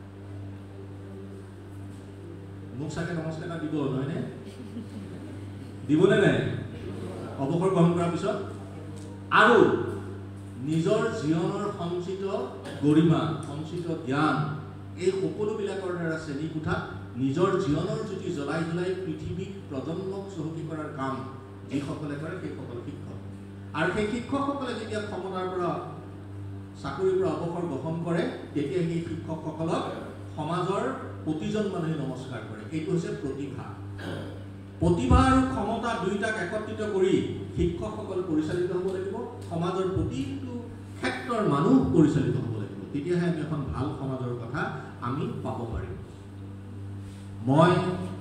মোক চাগে নমস্কাৰ দিব নহয়নে? দিবনে নাই অৱসৰ গ্ৰহণ কৰাৰ পিছত? আৰু নিজৰ জীৱনৰ সঞ্চিত গৰিমা, সঞ্চিত জ্ঞান, এই সকলোবিলাকৰ দ্বাৰা শ্ৰেণী কোঠাত নিজৰ জীৱনৰ জ্যোতি জ্বলাই জ্বলাই পৃথিৱীক প্ৰজন্মক চহকী কৰাৰ কাম যিসকলে কৰে সেইসকল শিক্ষক। আৰু সেই শিক্ষকসকলে যেতিয়া ক্ষমতাৰ পৰা, চাকৰিৰ পৰা অৱসৰ গ্ৰহণ কৰে, তেতিয়া সেই শিক্ষকসকলক সমাজৰ প্ৰতিজন মানুহে নমস্কাৰ কৰে। এইটো হৈছে প্ৰতিভা। প্ৰতিভা আৰু ক্ষমতা দুয়োটাক একত্ৰিত কৰি শিক্ষকসকল পৰিচালিত হ'ব লাগিব, সমাজৰ প্ৰতিটো ক্ষেত্ৰৰ মানুহ পৰিচালিত হ'ব লাগিব। তেতিয়াহে আমি এখন ভাল সমাজৰ কথা আমি পাব পাৰিম। মই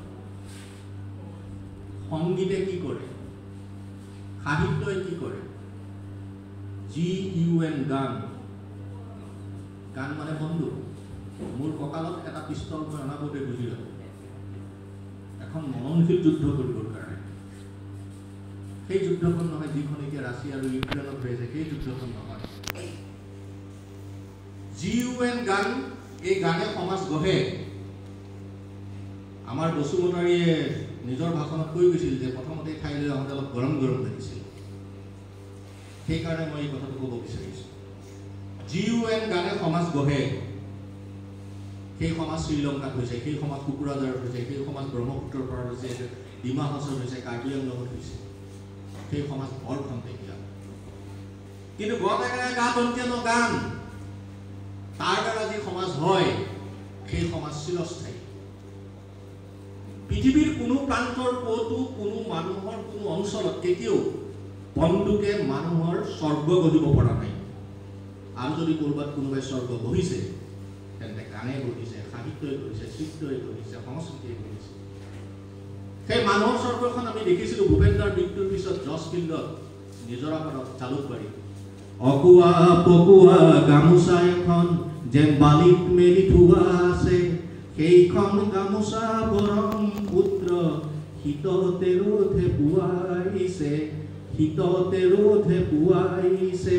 সংগীতে কি কৰে, সাহিত্যই কি কৰে, জি ইউ এন গান, গান মানে বন্ধু। মোৰ কঁকালত এটা পিষ্টল মই অনাগতে বুজি লওঁ, এখন মননশীল যুদ্ধ কৰিবৰ কাৰণে। সেই যুদ্ধখন নহয় যিখন এতিয়া ৰাছিয়া আৰু ইউক্ৰেইনত হৈ আছে, সেই যুদ্ধখন নহয়। জি ইউ এন গান, এই গানে সমাজ গঢ়ে। আমাৰ বসুমতাৰীয়ে নিজৰ ভাষণত কৈ গৈছিল যে প্ৰথমতে ঠাইলৈ আহোঁতে অলপ গৰম গৰম লাগিছিল। সেইকাৰণে মই এই কথাটো ক'ব বিচাৰিছোঁ। জি ইউ এন গানে সমাজ গঢ়ে, সেই সমাজ শ্ৰীলংকাত হৈছে, সেই সমাজ কুকুৰাঝাৰত হৈছে, সেই সমাজ ব্ৰহ্মপুত্ৰৰ পাৰত হৈছে, ডিমা হাছাওত হৈছে, কাৰ্বি আংলঙত হৈছে, সেই সমাজ বৰ খন্তেকীয়া। কিন্তু গটেকেৰে গাত অন্ত্য গান তাৰ দ্বাৰা যি সমাজ হয় সেই সমাজ চিৰস্থায়ী। পৃথিৱীৰ কোনো প্ৰান্তৰ ক'তো কোনো মানুহৰ কোনো অঞ্চলত কেতিয়াও বন্দুকে মানুহৰ স্বৰ্গ গঢ়িব পৰা নাই। আৰু যদি ক'ৰবাত কোনোবাই স্বৰ্গ গঢ়িছে তেন্তে গানে গঢ়িছে, সাহিত্যই গঢ়িছে, চিত্ৰই গঢ়িছে, সংস্কৃতিয়ে গঢ়িছে। সেই মানুহৰ স্বৰ্গখন আমি দেখিছিলোঁ ভূপেন্দ্ৰৰ মৃত্যুৰ পিছত জছ ফিল্ডত নিজৰাপাৰত জালুকবাৰী। অকুৱা পকুৱা গামোচা এখন যেন বালিত মেলি থোৱা আছে, সেইখন গামোচা বৰং পুত্ৰ শীততে ৰোধে পুৱাইছে, শীততে ৰোধে পুৱাইছে।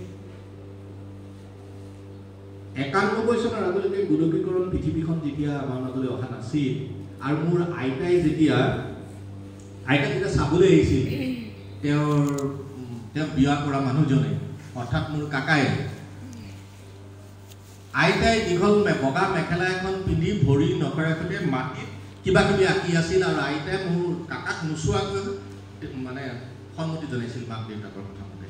একানব্বৈ চনৰ আগলৈকে গোলকীকৰণ পৃথিৱীখন যেতিয়া আমাৰ মাজলৈ অহা নাছিল, আৰু মোৰ আইতাই যেতিয়া আইতাই যেতিয়া চাবলৈ আহিছিল, তেওঁৰ তেওঁ বিয়া কৰা মানুহজনে অৰ্থাৎ মোৰ কাকাই, আইতাই দীঘল বগা মেখেলা এখন পিন্ধি ভৰি নখৰে সৈতে মাটিত কিবা কিবি আঁকি আছিল, আৰু আইতাই মোৰ কাকাক নোচোৱাকৈ মানে সন্মতি জনাইছিল মাক দেউতাকৰ কথা মতে।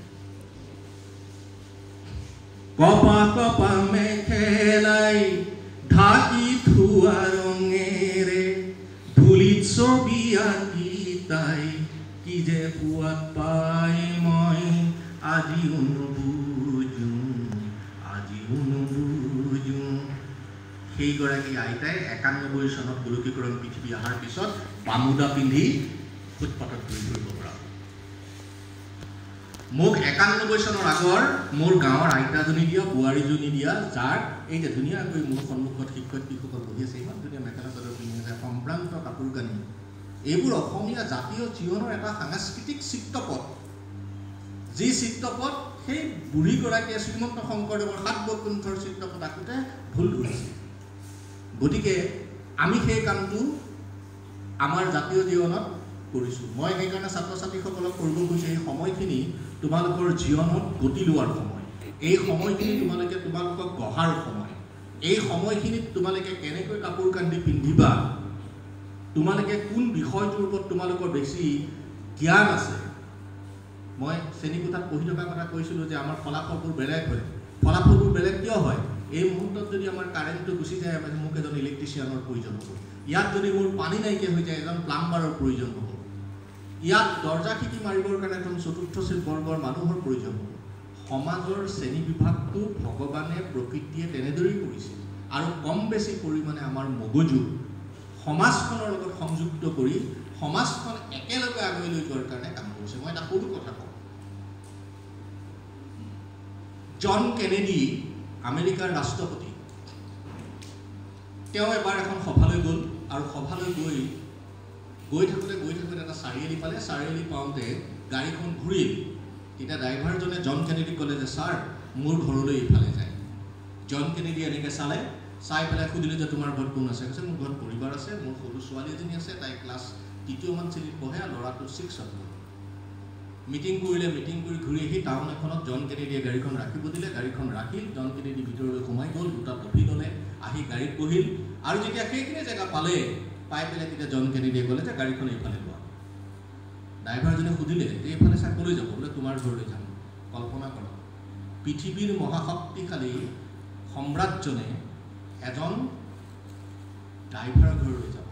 কপা কপা মেখেলাই ঢাকি থোৱা ৰঙেৰে ধূলিত ছবি আঁকি তাই কি যে সোৱাদ পাই মই আজিও নুবুজো, আজিও নুবুজো। সেইগৰাকী আইতাই একানব্বৈ চনত গোলকীকৰণ পৃথিৱী অহাৰ পিছত বামুদা পিন্ধি ফুটপাথত ঘূৰি ফুৰিব পৰা। মোক একানব্বৈ চনৰ আগৰ মোৰ গাঁৱৰ আইতাজনী দিয়া, বোৱাৰীজনী দিয়া, যাৰ এই যে ধুনীয়াকৈ মোৰ সন্মুখত শিক্ষয়িত্ৰীসকল বহি আছে, ইমান ধুনীয়া মেখেলা চাদৰ পিন্ধি আছে, সম্ভ্ৰান্ত কাপোৰ কানি, এইবোৰ অসমীয়া জাতীয় জীৱনৰ এটা সাংস্কৃতিক চিত্ৰপট। যি চিত্ৰপট সেই বুঢ়ীগৰাকীয়ে শ্ৰীমন্ত শংকৰদেৱৰ সাত বৈকুণ্ঠৰ চিত্ৰপট আঁকোতে ভুল ধৰিছে। গতিকে আমি সেই কামটো আমাৰ জাতীয় জীৱনত কৰিছোঁ। মই সেইকাৰণে ছাত্ৰ ছাত্ৰীসকলক কৰিব গৈছোঁ, এই সময়খিনি তোমালোকৰ জীৱনত গতি লোৱাৰ সময়, এই সময়খিনি তোমালোকে তোমালোকক গঢ়াৰ সময়, এই সময়খিনিত তোমালোকে কেনেকৈ কাপোৰ কানি পিন্ধিবা, তোমালোকে কোন বিষয়টোৰ ওপৰত তোমালোকৰ বেছি জ্ঞান আছে। মই শ্ৰেণীকোঠাত পঢ়ি থকা কথা কৈছিলোঁ যে আমাৰ ফলাফলবোৰ বেলেগ হয়। ফলাফলবোৰ বেলেগ কিয় হয়? এই মুহূৰ্তত যদি আমাৰ কাৰেণ্টটো গুচি যায়, মোক এজন ইলেক্ট্ৰিচিয়ানৰ প্ৰয়োজন হ'ব। ইয়াত যদি মোৰ পানী নাইকিয়া হৈ যায়, এজন প্লাম্বাৰৰ প্ৰয়োজন হ'ব। ইয়াত দৰ্জা খিকি মাৰিবৰ কাৰণে এজন চতুৰ্থ বৰ্গৰ মানুহৰ প্ৰয়োজন হ'ব। সমাজৰ শ্ৰেণী বিভাগটো ভগৱানে প্ৰকৃতিয়ে তেনেদৰেই কৰিছে, আৰু কম বেছি পৰিমাণে আমাৰ মগজু সমাজখনৰ লগত সংযুক্ত কৰি সমাজখন একেলগে আগুৱাই লৈ যোৱাৰ কাৰণে কাম কৰিছে। মই এটা সৰু কথা কওঁ। জন কেনেডি আমেৰিকাৰ ৰাষ্ট্ৰপতি, তেওঁ এবাৰ এখন সভালৈ গ'ল, আৰু সভালৈ গৈ গৈ থাকোঁতে গৈ থাকোঁতে এটা চাৰিআলি পালে। চাৰিআলি পাওঁতে গাড়ীখন ঘূৰিল। তেতিয়া ড্ৰাইভাৰজনে জন কেনেডিক ক'লে যে ছাৰ, মোৰ ঘৰলৈ ইফালে যায়। জন কেনেডি এনেকৈ চালে, চাই পেলাই সুধিলে যে তোমাৰ ঘৰত কোন আছে? কৈছে মোৰ ঘৰত পৰিবাৰ আছে, মোৰ সৰু ছোৱালী এজনী আছে, তাই ক্লাছ তৃতীয়মান শ্ৰেণীত পঢ়ে, আৰু ল'ৰাটো ছিক্সত পঢ়ে। মিটিং কৰিলে, মিটিং কৰি ঘূৰি আহি টাউন এখনত জন কেনেডিয়ে গাড়ীখন ৰাখিব দিলে। গাড়ীখন ৰাখিল, জন কেনেডি ভিতৰলৈ সোমাই গ'ল, দুটা কফি ল'লে, আহি গাড়ীত বহিল, আৰু যেতিয়া সেইখিনি জেগা পালে, পাই পেলাই তেতিয়া জন কেনেডিয়ে ক'লে যে গাড়ীখন এইফালে লোৱা। ড্ৰাইভাৰজনে সুধিলে যে এইফালে চাকলৈ যাব? বোলে তোমাৰ ঘৰলৈ যাম। কল্পনা কৰক, পৃথিৱীৰ মহাশক্তিশালী সম্ৰাটজনে এজন ড্ৰাইভাৰৰ ঘৰলৈ যাব।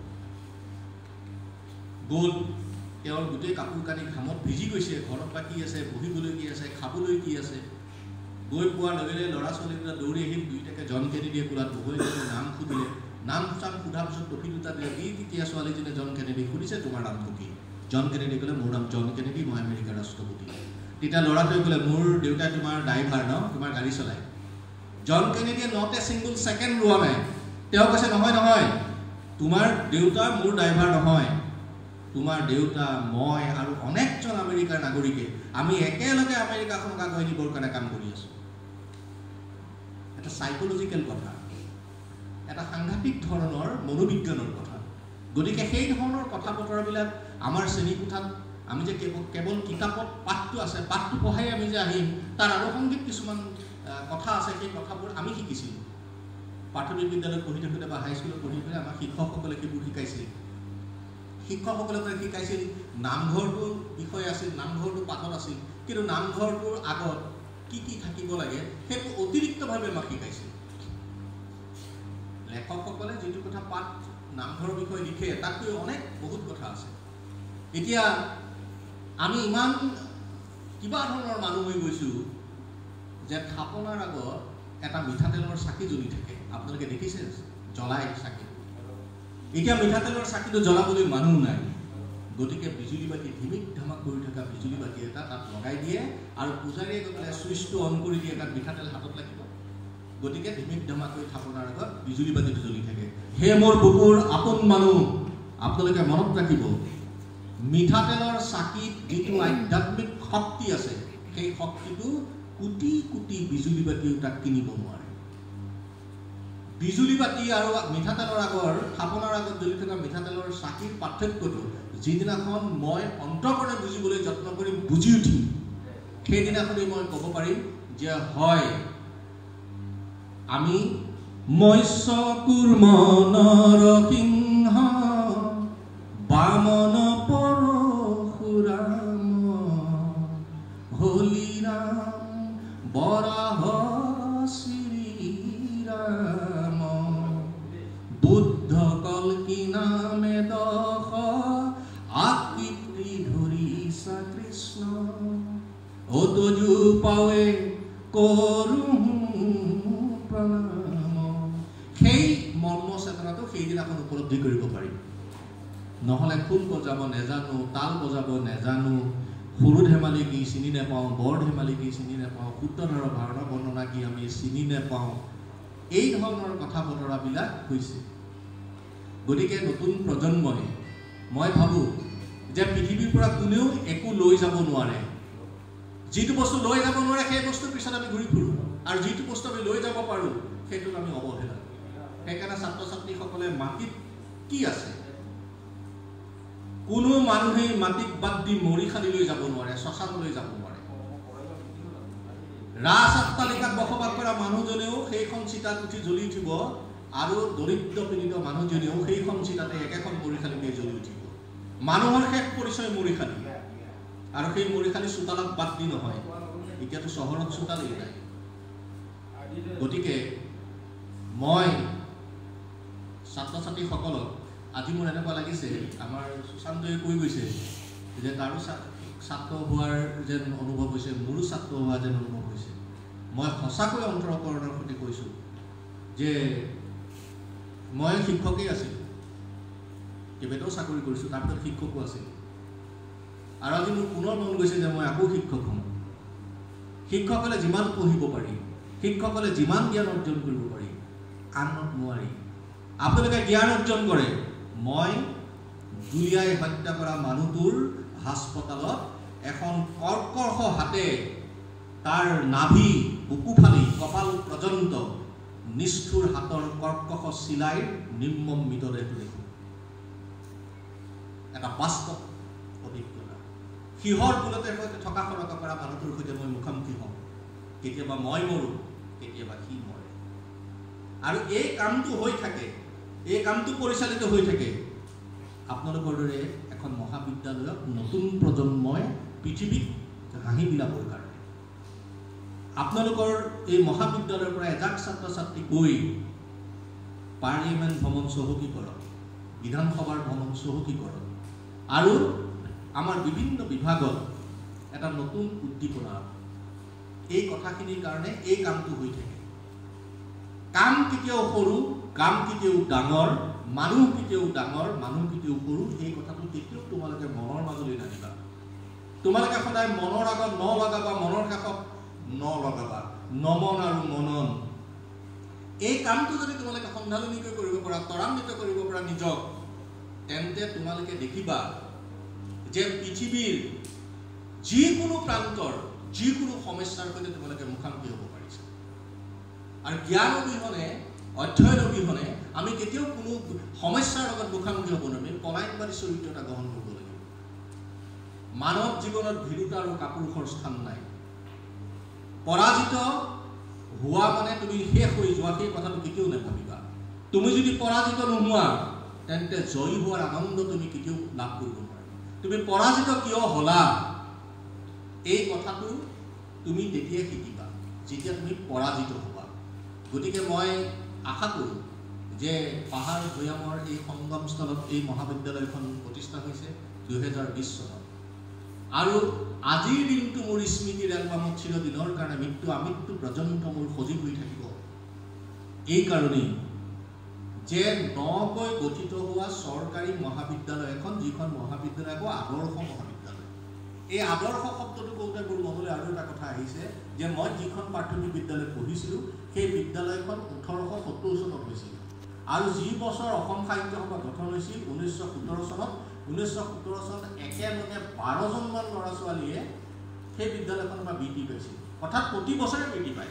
গ'ল, তেওঁৰ গোটেই কাপোৰ কানি ঘামত ভিজি গৈছে, ঘৰত বা কি আছে, বহিবলৈ কি আছে, খাবলৈ কি আছে। গৈ পোৱাৰ লগে লগে ল'ৰা ছোৱালীকেইটা দৌৰি আহিল, দুইটাকে জন কেনেডিয়ে কোলাত বহুৱাই দিলে, নাম সুধিলে। নাম চাম সোধাৰ পিছত টফি দুটা দিলে। এই তেতিয়া ছোৱালীজনীয়ে জন কেনেডিক সুধিছে তোমাৰ নামটো কি? জন কেনেডি ক'লে মোৰ নাম জন কেনেডি, মই আমেৰিকাৰ ৰাষ্ট্ৰপতি। তেতিয়া ল'ৰাটোৱে ক'লে মোৰ দেউতাই তোমাৰ ড্ৰাইভাৰ ন, তোমাৰ গাড়ী চলায়। জন কেনেডিয়ে নট এ ছিংগল ছেকেণ্ড ৰোৱা নাই। তেওঁ কৈছে নহয় নহয়, তোমাৰ দেউতা মোৰ ড্ৰাইভাৰ নহয়, তোমাৰ দেউতা, মই আৰু অনেকজন আমেৰিকাৰ নাগৰিকে আমি একেলগে আমেৰিকাখনক আগুৱাই নিবৰ কাৰণে কাম কৰি আছোঁ। এটা চাইকলজিকেল কথা, এটা সাংঘাতিক ধৰণৰ মনোবিজ্ঞানৰ কথা। গতিকে সেই ধৰণৰ কথা বতৰাবিলাক আমাৰ শ্ৰেণীকোঠাত আমি যে কেৱল কিতাপত পাঠটো আছে, পাঠটো পঢ়াই আমি যে আহিম, তাৰ আনুষংগিক কিছুমান কথা আছে, সেই কথাবোৰ আমি শিকিছিলোঁ। প্ৰাথমিক বিদ্যালয়ত পঢ়ি থাকোঁতে বা হাইস্কুলত পঢ়ি থাকোঁতে আমাৰ শিক্ষকসকলে সেইবোৰ শিকাইছিল। শিক্ষকসকলে মানে শিকাইছিল নামঘৰটোৰ বিষয়ে আছিল, নামঘৰটো পাঠত আছিল, কিন্তু নামঘৰটোৰ আগত কি কি থাকিব লাগে সেইটো অতিৰিক্তভাৱে আমাক শিকাইছিল। লেখকসকলে যিটো কথা পাঠ নামঘৰৰ বিষয়ে লিখে তাতকৈ অনেক বহুত কথা আছে। এতিয়া আমি ইমান কিবা ধৰণৰ মানুহ হৈ গৈছোঁ যে থাপনাৰ আগত এটা মিঠাতেলৰ চাকি জ্বলি থাকে, আপোনালোকে দেখিছে জ্বলাই চাকি। এতিয়া মিঠাতেলৰ চাকিটো জ্বলাবলৈ মানুহ নাই, গতিকে বিজুলী বাতি ধিমিক ধামাক কৰি থকা বিজুলী বাতি এটা তাত লগাই দিয়ে আৰু পূজাৰীয়ে গৈ পেলাই চুইচটো অন কৰি দিয়ে, তাত মিঠাতেল হাতত লাগিব। গতিকে ধিমিক ধামাক কৰি থাপনাৰ আগত বিজুলী বাতিটো জ্বলি থাকে। হে মোৰ বুকুৰ আপোন মানুহ, আপোনালোকে মনত ৰাখিব, মিঠাতেলৰ চাকিত যিটো আধ্যাত্মিক শক্তি আছে, সেই শক্তিটো কোটি কোটি বিজুলী বাতিও তাক কিনিব নোৱাৰে। বিজুলী বাতি আৰু মিঠাতেলৰ আগৰ থাপনাৰ আগত জ্বলি থকা মিঠাতেলৰ চাকিৰ পাৰ্থক্যটো যিদিনাখন মই অন্তৰকৰণে বুজিবলৈ যত্ন কৰিম, বুজি উঠিম, সেইদিনাখনেই মই ক'ব পাৰিম যে হয় আমি মৎস্য কুৰ্ম নৰসিংহ বামন পৰশুৰাম হলিৰাম বৰাহ শ্ৰীৰাম বুদ্ধ কল্কি নামে দশ আকৃতি ধৰিছা কৃষ্ণ অতজু পাৱে কৰো প্ৰণাম। সেই মৰ্ম চেতনাটো সেইদিনাখন উপলব্ধি কৰিব পাৰিম। নহ'লে খোল বজাব নেজানো, তাল বজাব নেজানো, সৰু ধেমালি কি চিনি নাপাওঁ, বৰ ধেমালি কি চিনি নাপাওঁ, সূত্ৰধাৰৰ ভাওনা বৰ্ণনা কি আমি চিনি নাপাওঁ, এই ধৰণৰ কথা বতৰাবিলাক হৈছে। গতিকে নতুন প্ৰজন্মই মই ভাবোঁ যে পৃথিৱীৰ পৰা কোনেও একো লৈ যাব নোৱাৰে। যিটো বস্তু লৈ যাব নোৱাৰে সেই বস্তুৰ পিছত আমি ঘূৰি ফুৰোঁ, আৰু যিটো বস্তু আমি লৈ যাব পাৰোঁ সেইটোক আমি অৱহেলা কৰোঁ। সেইকাৰণে ছাত্ৰ ছাত্ৰীসকলে মাটিত কি আছে, কোনো মানুহেই মাটিত বাদ দি মৰিশালীলৈ যাব নোৱাৰে, শ্মশানলৈ যাব নোৱাৰে। ৰাজ অট্টালিকাত বসবাস কৰা মানুহজনেও সেইখন চিতাত উঠি জ্বলি উঠিব, আৰু দৰিদ্ৰ পীড়িত মানুহজনেও সেইখন চিতাতে একেখন মৰিশালীতে জ্বলি উঠিব। মানুহৰ শেষ পৰিচয় মৰিশালী, আৰু সেই মৰিশালী চোতালত বাদ দি নহয়। এতিয়াতো চহৰত চোতালেই নাই। গতিকে মই ছাত্ৰ ছাত্ৰীসকলক আজি মোৰ এনেকুৱা লাগিছে, আমাৰ সুশান্তই কৈ গৈছে যে তাৰো ছাত্ৰ হোৱাৰ যেন অনুভৱ হৈছে, মোৰো ছাত্ৰ হোৱা যেন অনুভৱ হৈছে। মই সঁচাকৈ অন্তৰকৰণৰ সৈতে কৈছোঁ যে মই শিক্ষকেই আছিলোঁ, কেইবাটাও চাকৰি কৰিছোঁ, তাৰপিছত শিক্ষকো আছিলোঁ। আৰু আজি মোৰ পুনৰ মন গৈছে যে মই আকৌ শিক্ষক হ'ম। শিক্ষকসকলে যিমান পঢ়িব পাৰি, শিক্ষকসকলে যিমান জ্ঞান অৰ্জন কৰিব পাৰি, আনত নোৱাৰি। আপোনালোকে জ্ঞান অৰ্জন কৰে। মই গুলীয়াই হত্যা কৰা মানুহটোৰ হাস্পতালত এখন কৰ্কশ হাতে তাৰ নাভি বুকু ফালি কপাল পৰ্যন্ত নিষ্ঠুৰ হাতৰ কৰ্কশ চিলাইৰ নিৰ্মম মৃতদেহটো দেখোঁ। এটা বাস্তৱ অভিজ্ঞতা। সিহৰ বুলতে সৈতে থকা সৰকা কৰা মানুহটোৰ সৈতে মই মুখামুখি হওঁ। কেতিয়াবা মই মৰোঁ, কেতিয়াবা সি মৰে। আৰু এই কামটো হৈ থাকে, এই কামটো পৰিচালিত হৈ থাকে আপোনালোকৰ দৰে এখন মহাবিদ্যালয়ত নতুন প্ৰজন্মই পৃথিৱীক হাঁহি বিলাবৰ কাৰণে। আপোনালোকৰ এই মহাবিদ্যালয়ৰ পৰা এজাক ছাত্ৰ ছাত্ৰী গৈ পাৰ্লিমেণ্ট ভ্ৰমণ চহকী কৰক, বিধানসভাৰ ভ্ৰমণ চহকী কৰক, আৰু আমাৰ বিভিন্ন বিভাগত এটা নতুন উদ্দীপনা। এই কথাখিনিৰ কাৰণে এই কামটো হৈ থাকে। কাম কেতিয়াও সৰু, কাম কেতিয়াও ডাঙৰ, মানুহ কেতিয়াও ডাঙৰ, মানুহ কেতিয়াও সৰু, এই কথাটো কেতিয়াও তোমালোকে মনৰ মাজলৈ নানিবা। তোমালোকে সদায় মনৰ আগত ন লগাবা, মনৰ কাষত ন লগাবা, নমন আৰু মনন। এই কামটো যদি তোমালোকে সন্ধাননিকৈ কৰিব পৰা, ত্বৰান্বিত কৰিব পৰা নিজক, তেন্তে তোমালোকে দেখিবা যে পৃথিৱীৰ যিকোনো প্ৰান্তৰ যিকোনো সমস্যাৰ সৈতে তোমালোকে মুখামুখি হ'ব পাৰিছা। আৰু জ্ঞান অবিহনে, অধ্যয়ন অবিহনে আমি কেতিয়াও কোনো সমস্যাৰ লগত মুখামুখি হ'ব নোৱাৰিম। আমি পলায়নবাদী চৰিত্ৰ এটা গ্ৰহণ কৰিব লাগিব। মানৱ জীৱনত ভীৰুতা আৰু কাপুৰুষৰ স্থান নাই। পৰাজিত হোৱা মানে তুমি শেষ হৈ যোৱা, সেই কথাটো কেতিয়াও নাভাবিবা। তুমি যদি পৰাজিত নোহোৱা তেন্তে জয়ী হোৱাৰ আনন্দ তুমি কেতিয়াও লাভ কৰিব নোৱাৰা। তুমি পৰাজিত কিয় হলা এই কথাটো তুমি তেতিয়াই শিকিবা যেতিয়া তুমি পৰাজিত হ'বা। গতিকে মই আশা কৰোঁ যে পাহাৰ ভৈয়ামৰ এই সংগমস্থলত এই মহাবিদ্যালয়খন প্ৰতিষ্ঠা হৈছে দুহেজাৰ বিছ চনত, আৰু আজিৰ দিনটো মোৰ স্মৃতিৰ এলবামত চিৰদিনৰ কাৰণে মৃত্যু আমৃত্যু পৰ্যন্ত মোৰ সজীৱ হৈ থাকিব। এই কাৰণেই যে নকৈ গঠিত হোৱা চৰকাৰী মহাবিদ্যালয় এখন, যিখন মহাবিদ্যালয় আকৌ আদৰ্শ মহাবিদ্যালয়। এই আদৰ্শ শব্দটো কওঁতে মোৰ মনলৈ আৰু এটা কথা আহিছে যে মই যিখন প্ৰাথমিক বিদ্যালয়ত পঢ়িছিলোঁ সেই বিদ্যালয়খন ওঠৰশ সত্তৰ চনত হৈছিল, আৰু যি বছৰ অসম সাহিত্য সভা গঠন হৈছিল ঊনৈছশ সোতৰ চনত, ঊনৈছশ সোতৰ চনত একেলগে বাৰজনমান ল'ৰা ছোৱালীয়ে সেই বিদ্যালয়খনৰ পৰা বৃত্তি পাইছিল। অৰ্থাৎ প্ৰতি বছৰে বৃত্তি পায়।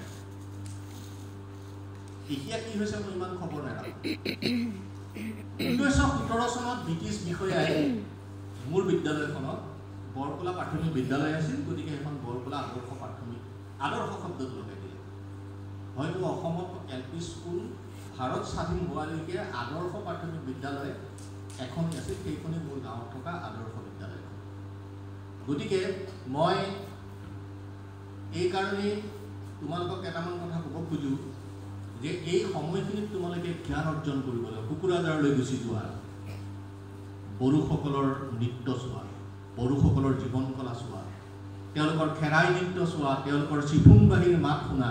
এতিয়া কি হৈছে মই ইমান খবৰ নাপাওঁ। ঊনৈছশ সোতৰ চনত ব্ৰিটিছ বিষয়াই মোৰ বিদ্যালয়খনত বৰকলা প্ৰাথমিক বিদ্যালয় আছিল, গতিকে সেইখন বৰকলা আদৰ্শ প্ৰাথমিক আদৰ্শ শব্দটো লগাই দিলে। হয়তো অসমত এল পি স্কুল ভাৰত স্বাধীন হোৱালৈকে আদৰ্শ প্ৰাথমিক বিদ্যালয় এখনেই আছিল, সেইখনেই মোৰ গাঁৱত থকা আদৰ্শ বিদ্যালয়। গতিকে মই এই কাৰণেই তোমালোকক কেইটামান কথা ক'ব খোজোঁ যে এই সময়খিনিত তোমালোকে জ্ঞান অৰ্জন কৰিব লাগিব। কোকৰাঝাৰলৈ গুচি যোৱা, বড়োসকলৰ নৃত্য চোৱা, বড়োসকলৰ জীৱন কলা চোৱা, তেওঁলোকৰ খেৰাই নৃত্য চোৱা, তেওঁলোকৰ চিফুংবাহীৰ মাত শুনা,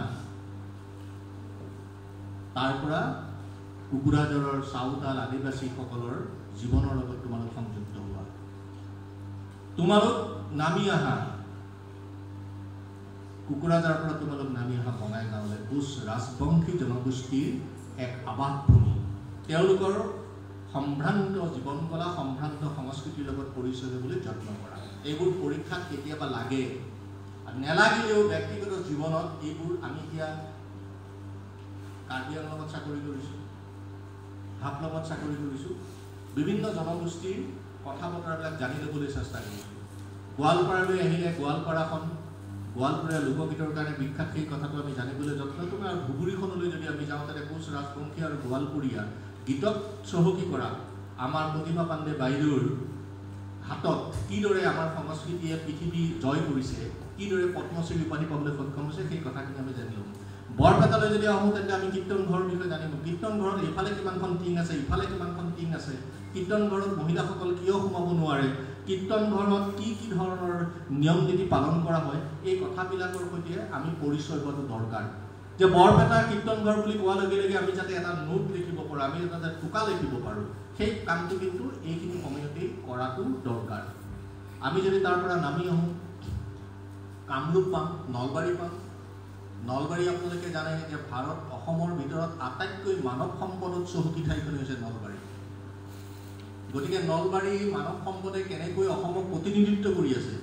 তাৰ পৰা কোকৰাঝাৰৰ চাউতাল আদিবাসীসকলৰ জীৱনৰ লগত তোমালোক সংযুক্ত হোৱা। তোমালোক নামি আহা কোকৰাঝাৰৰ পৰা, তোমালোক নামি আহা বঙাইগাঁৱলৈ। কোচ ৰাজবংশী জনগোষ্ঠীৰ এক আবাদ ভূমি, তেওঁলোকৰ সম্ভ্ৰান্ত জীৱন কলা, সম্ভ্ৰান্ত সংস্কৃতিৰ লগত পৰিচয় ল'বলৈ যত্ন কৰা। এইবোৰ পৰীক্ষাত কেতিয়াবা লাগে, নেলাগিলেও ব্যক্তিগত জীৱনত এইবোৰ আমি এতিয়া কাৰ্বি আংলঙত চাকৰি কৰিছোঁ, হাফলঙত চাকৰি কৰিছোঁ, বিভিন্ন জনগোষ্ঠীৰ কথা বতৰাবিলাক জানি ল'বলৈ চেষ্টা কৰিছোঁ। গোৱালপাৰালৈ আহিলে গোৱালপাৰাখন গোৱালপৰীয়া লোকগীতৰ কাৰণে বিখ্যাত, সেই কথাটো আমি জানিবলৈ যত্ন কৰোঁ। আৰু ধুবুৰীখনলৈ যদি আমি যাওঁ তাতে কোচ ৰাজবংশী আৰু গোৱালপৰীয়া গীতক চহকী কৰা আমাৰ প্ৰতিমা পাণ্ডে বাইদেউৰ হাতত কিদৰে আমাৰ সংস্কৃতিয়ে পৃথিৱী জয় কৰিছে, কিদৰে পদ্মশ্ৰী উপাধি পাবলৈ সক্ষম হৈছে, সেই কথাখিনি আমি জানি ল'ম। বৰপেটালৈ যদি আহোঁ তেন্তে আমি কীৰ্তন ঘৰৰ বিষয়ে জানিম। কীৰ্তন ঘৰত এইফালে কিমানখন টিং আছে, ইফালে কিমানখন টিং আছে, কীৰ্তন ঘৰত মহিলাসকল কিয় সোমাব নোৱাৰে, কীৰ্তন ঘৰত কি কি ধৰণৰ নিয়ম নীতি পালন কৰা হয়, এই কথাবিলাকৰ সৈতে আমি পৰিচয় হোৱাটো দৰকাৰ। যে বৰপেটা কীৰ্তন ঘৰ বুলি কোৱাৰ লগে লগে আমি যাতে এটা নোট লিখিব পাৰোঁ, আমি এটা টোকা লিখিব পাৰোঁ, সেই কামটো কিন্তু এইখিনি সময়তেই কৰাটো দৰকাৰ। আমি যদি তাৰ পৰা নামি আহোঁ কামৰূপ পাম, নলবাৰী পাম। নলবাৰী আপোনালোকে জানে যে ভাৰত অসমৰ ভিতৰত আটাইতকৈ মানৱ সম্পদত চহকী ঠাইখন হৈছে নলবাৰী। গতিকে নলবাৰী মানৱ সম্পদে কেনেকৈ অসমক প্ৰতিনিধিত্ব কৰি আছে,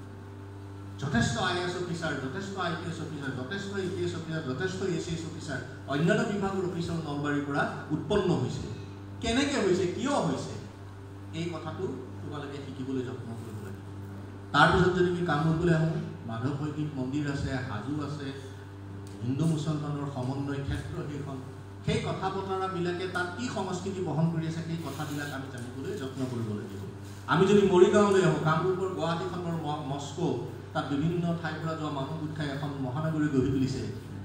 যথেষ্ট আই এছ অফিচাৰ, যথেষ্ট আই পি এছ অফিচাৰ, যথেষ্ট এ পি এছ অফিচাৰ, যথেষ্ট এ চি এছ অফিচাৰ, অন্যান্য বিভাগৰ অফিচাৰ নলবাৰীৰ পৰা উৎপন্ন হৈছে। কেনেকৈ হৈছে, কিয় হৈছে, এই কথাটো তোমালোকে শিকিবলৈ যত্ন কৰিব লাগিব। তাৰপিছত যদি আমি কামৰূপলৈ আহোঁ, মাধৱ শৈকীক মন্দিৰ আছে, হাজো আছে, হিন্দু মুছলমানৰ সমন্বয় ক্ষেত্ৰ সেইখন, সেই কথা বতৰাবিলাকে তাত কি সংস্কৃতি বহন কৰি আছে, সেই কথাবিলাক আমি জানিবলৈ যত্ন কৰিব লাগিব। আমি যদি মৰিগাঁৱলৈ আহোঁ, কামৰূপৰ গুৱাহাটীখনৰ মস্কো, তাত বিভিন্ন ঠাইৰ পৰা যোৱা মানুহ গোট খাই এখন মহানগৰী গঢ়ি তুলিছে।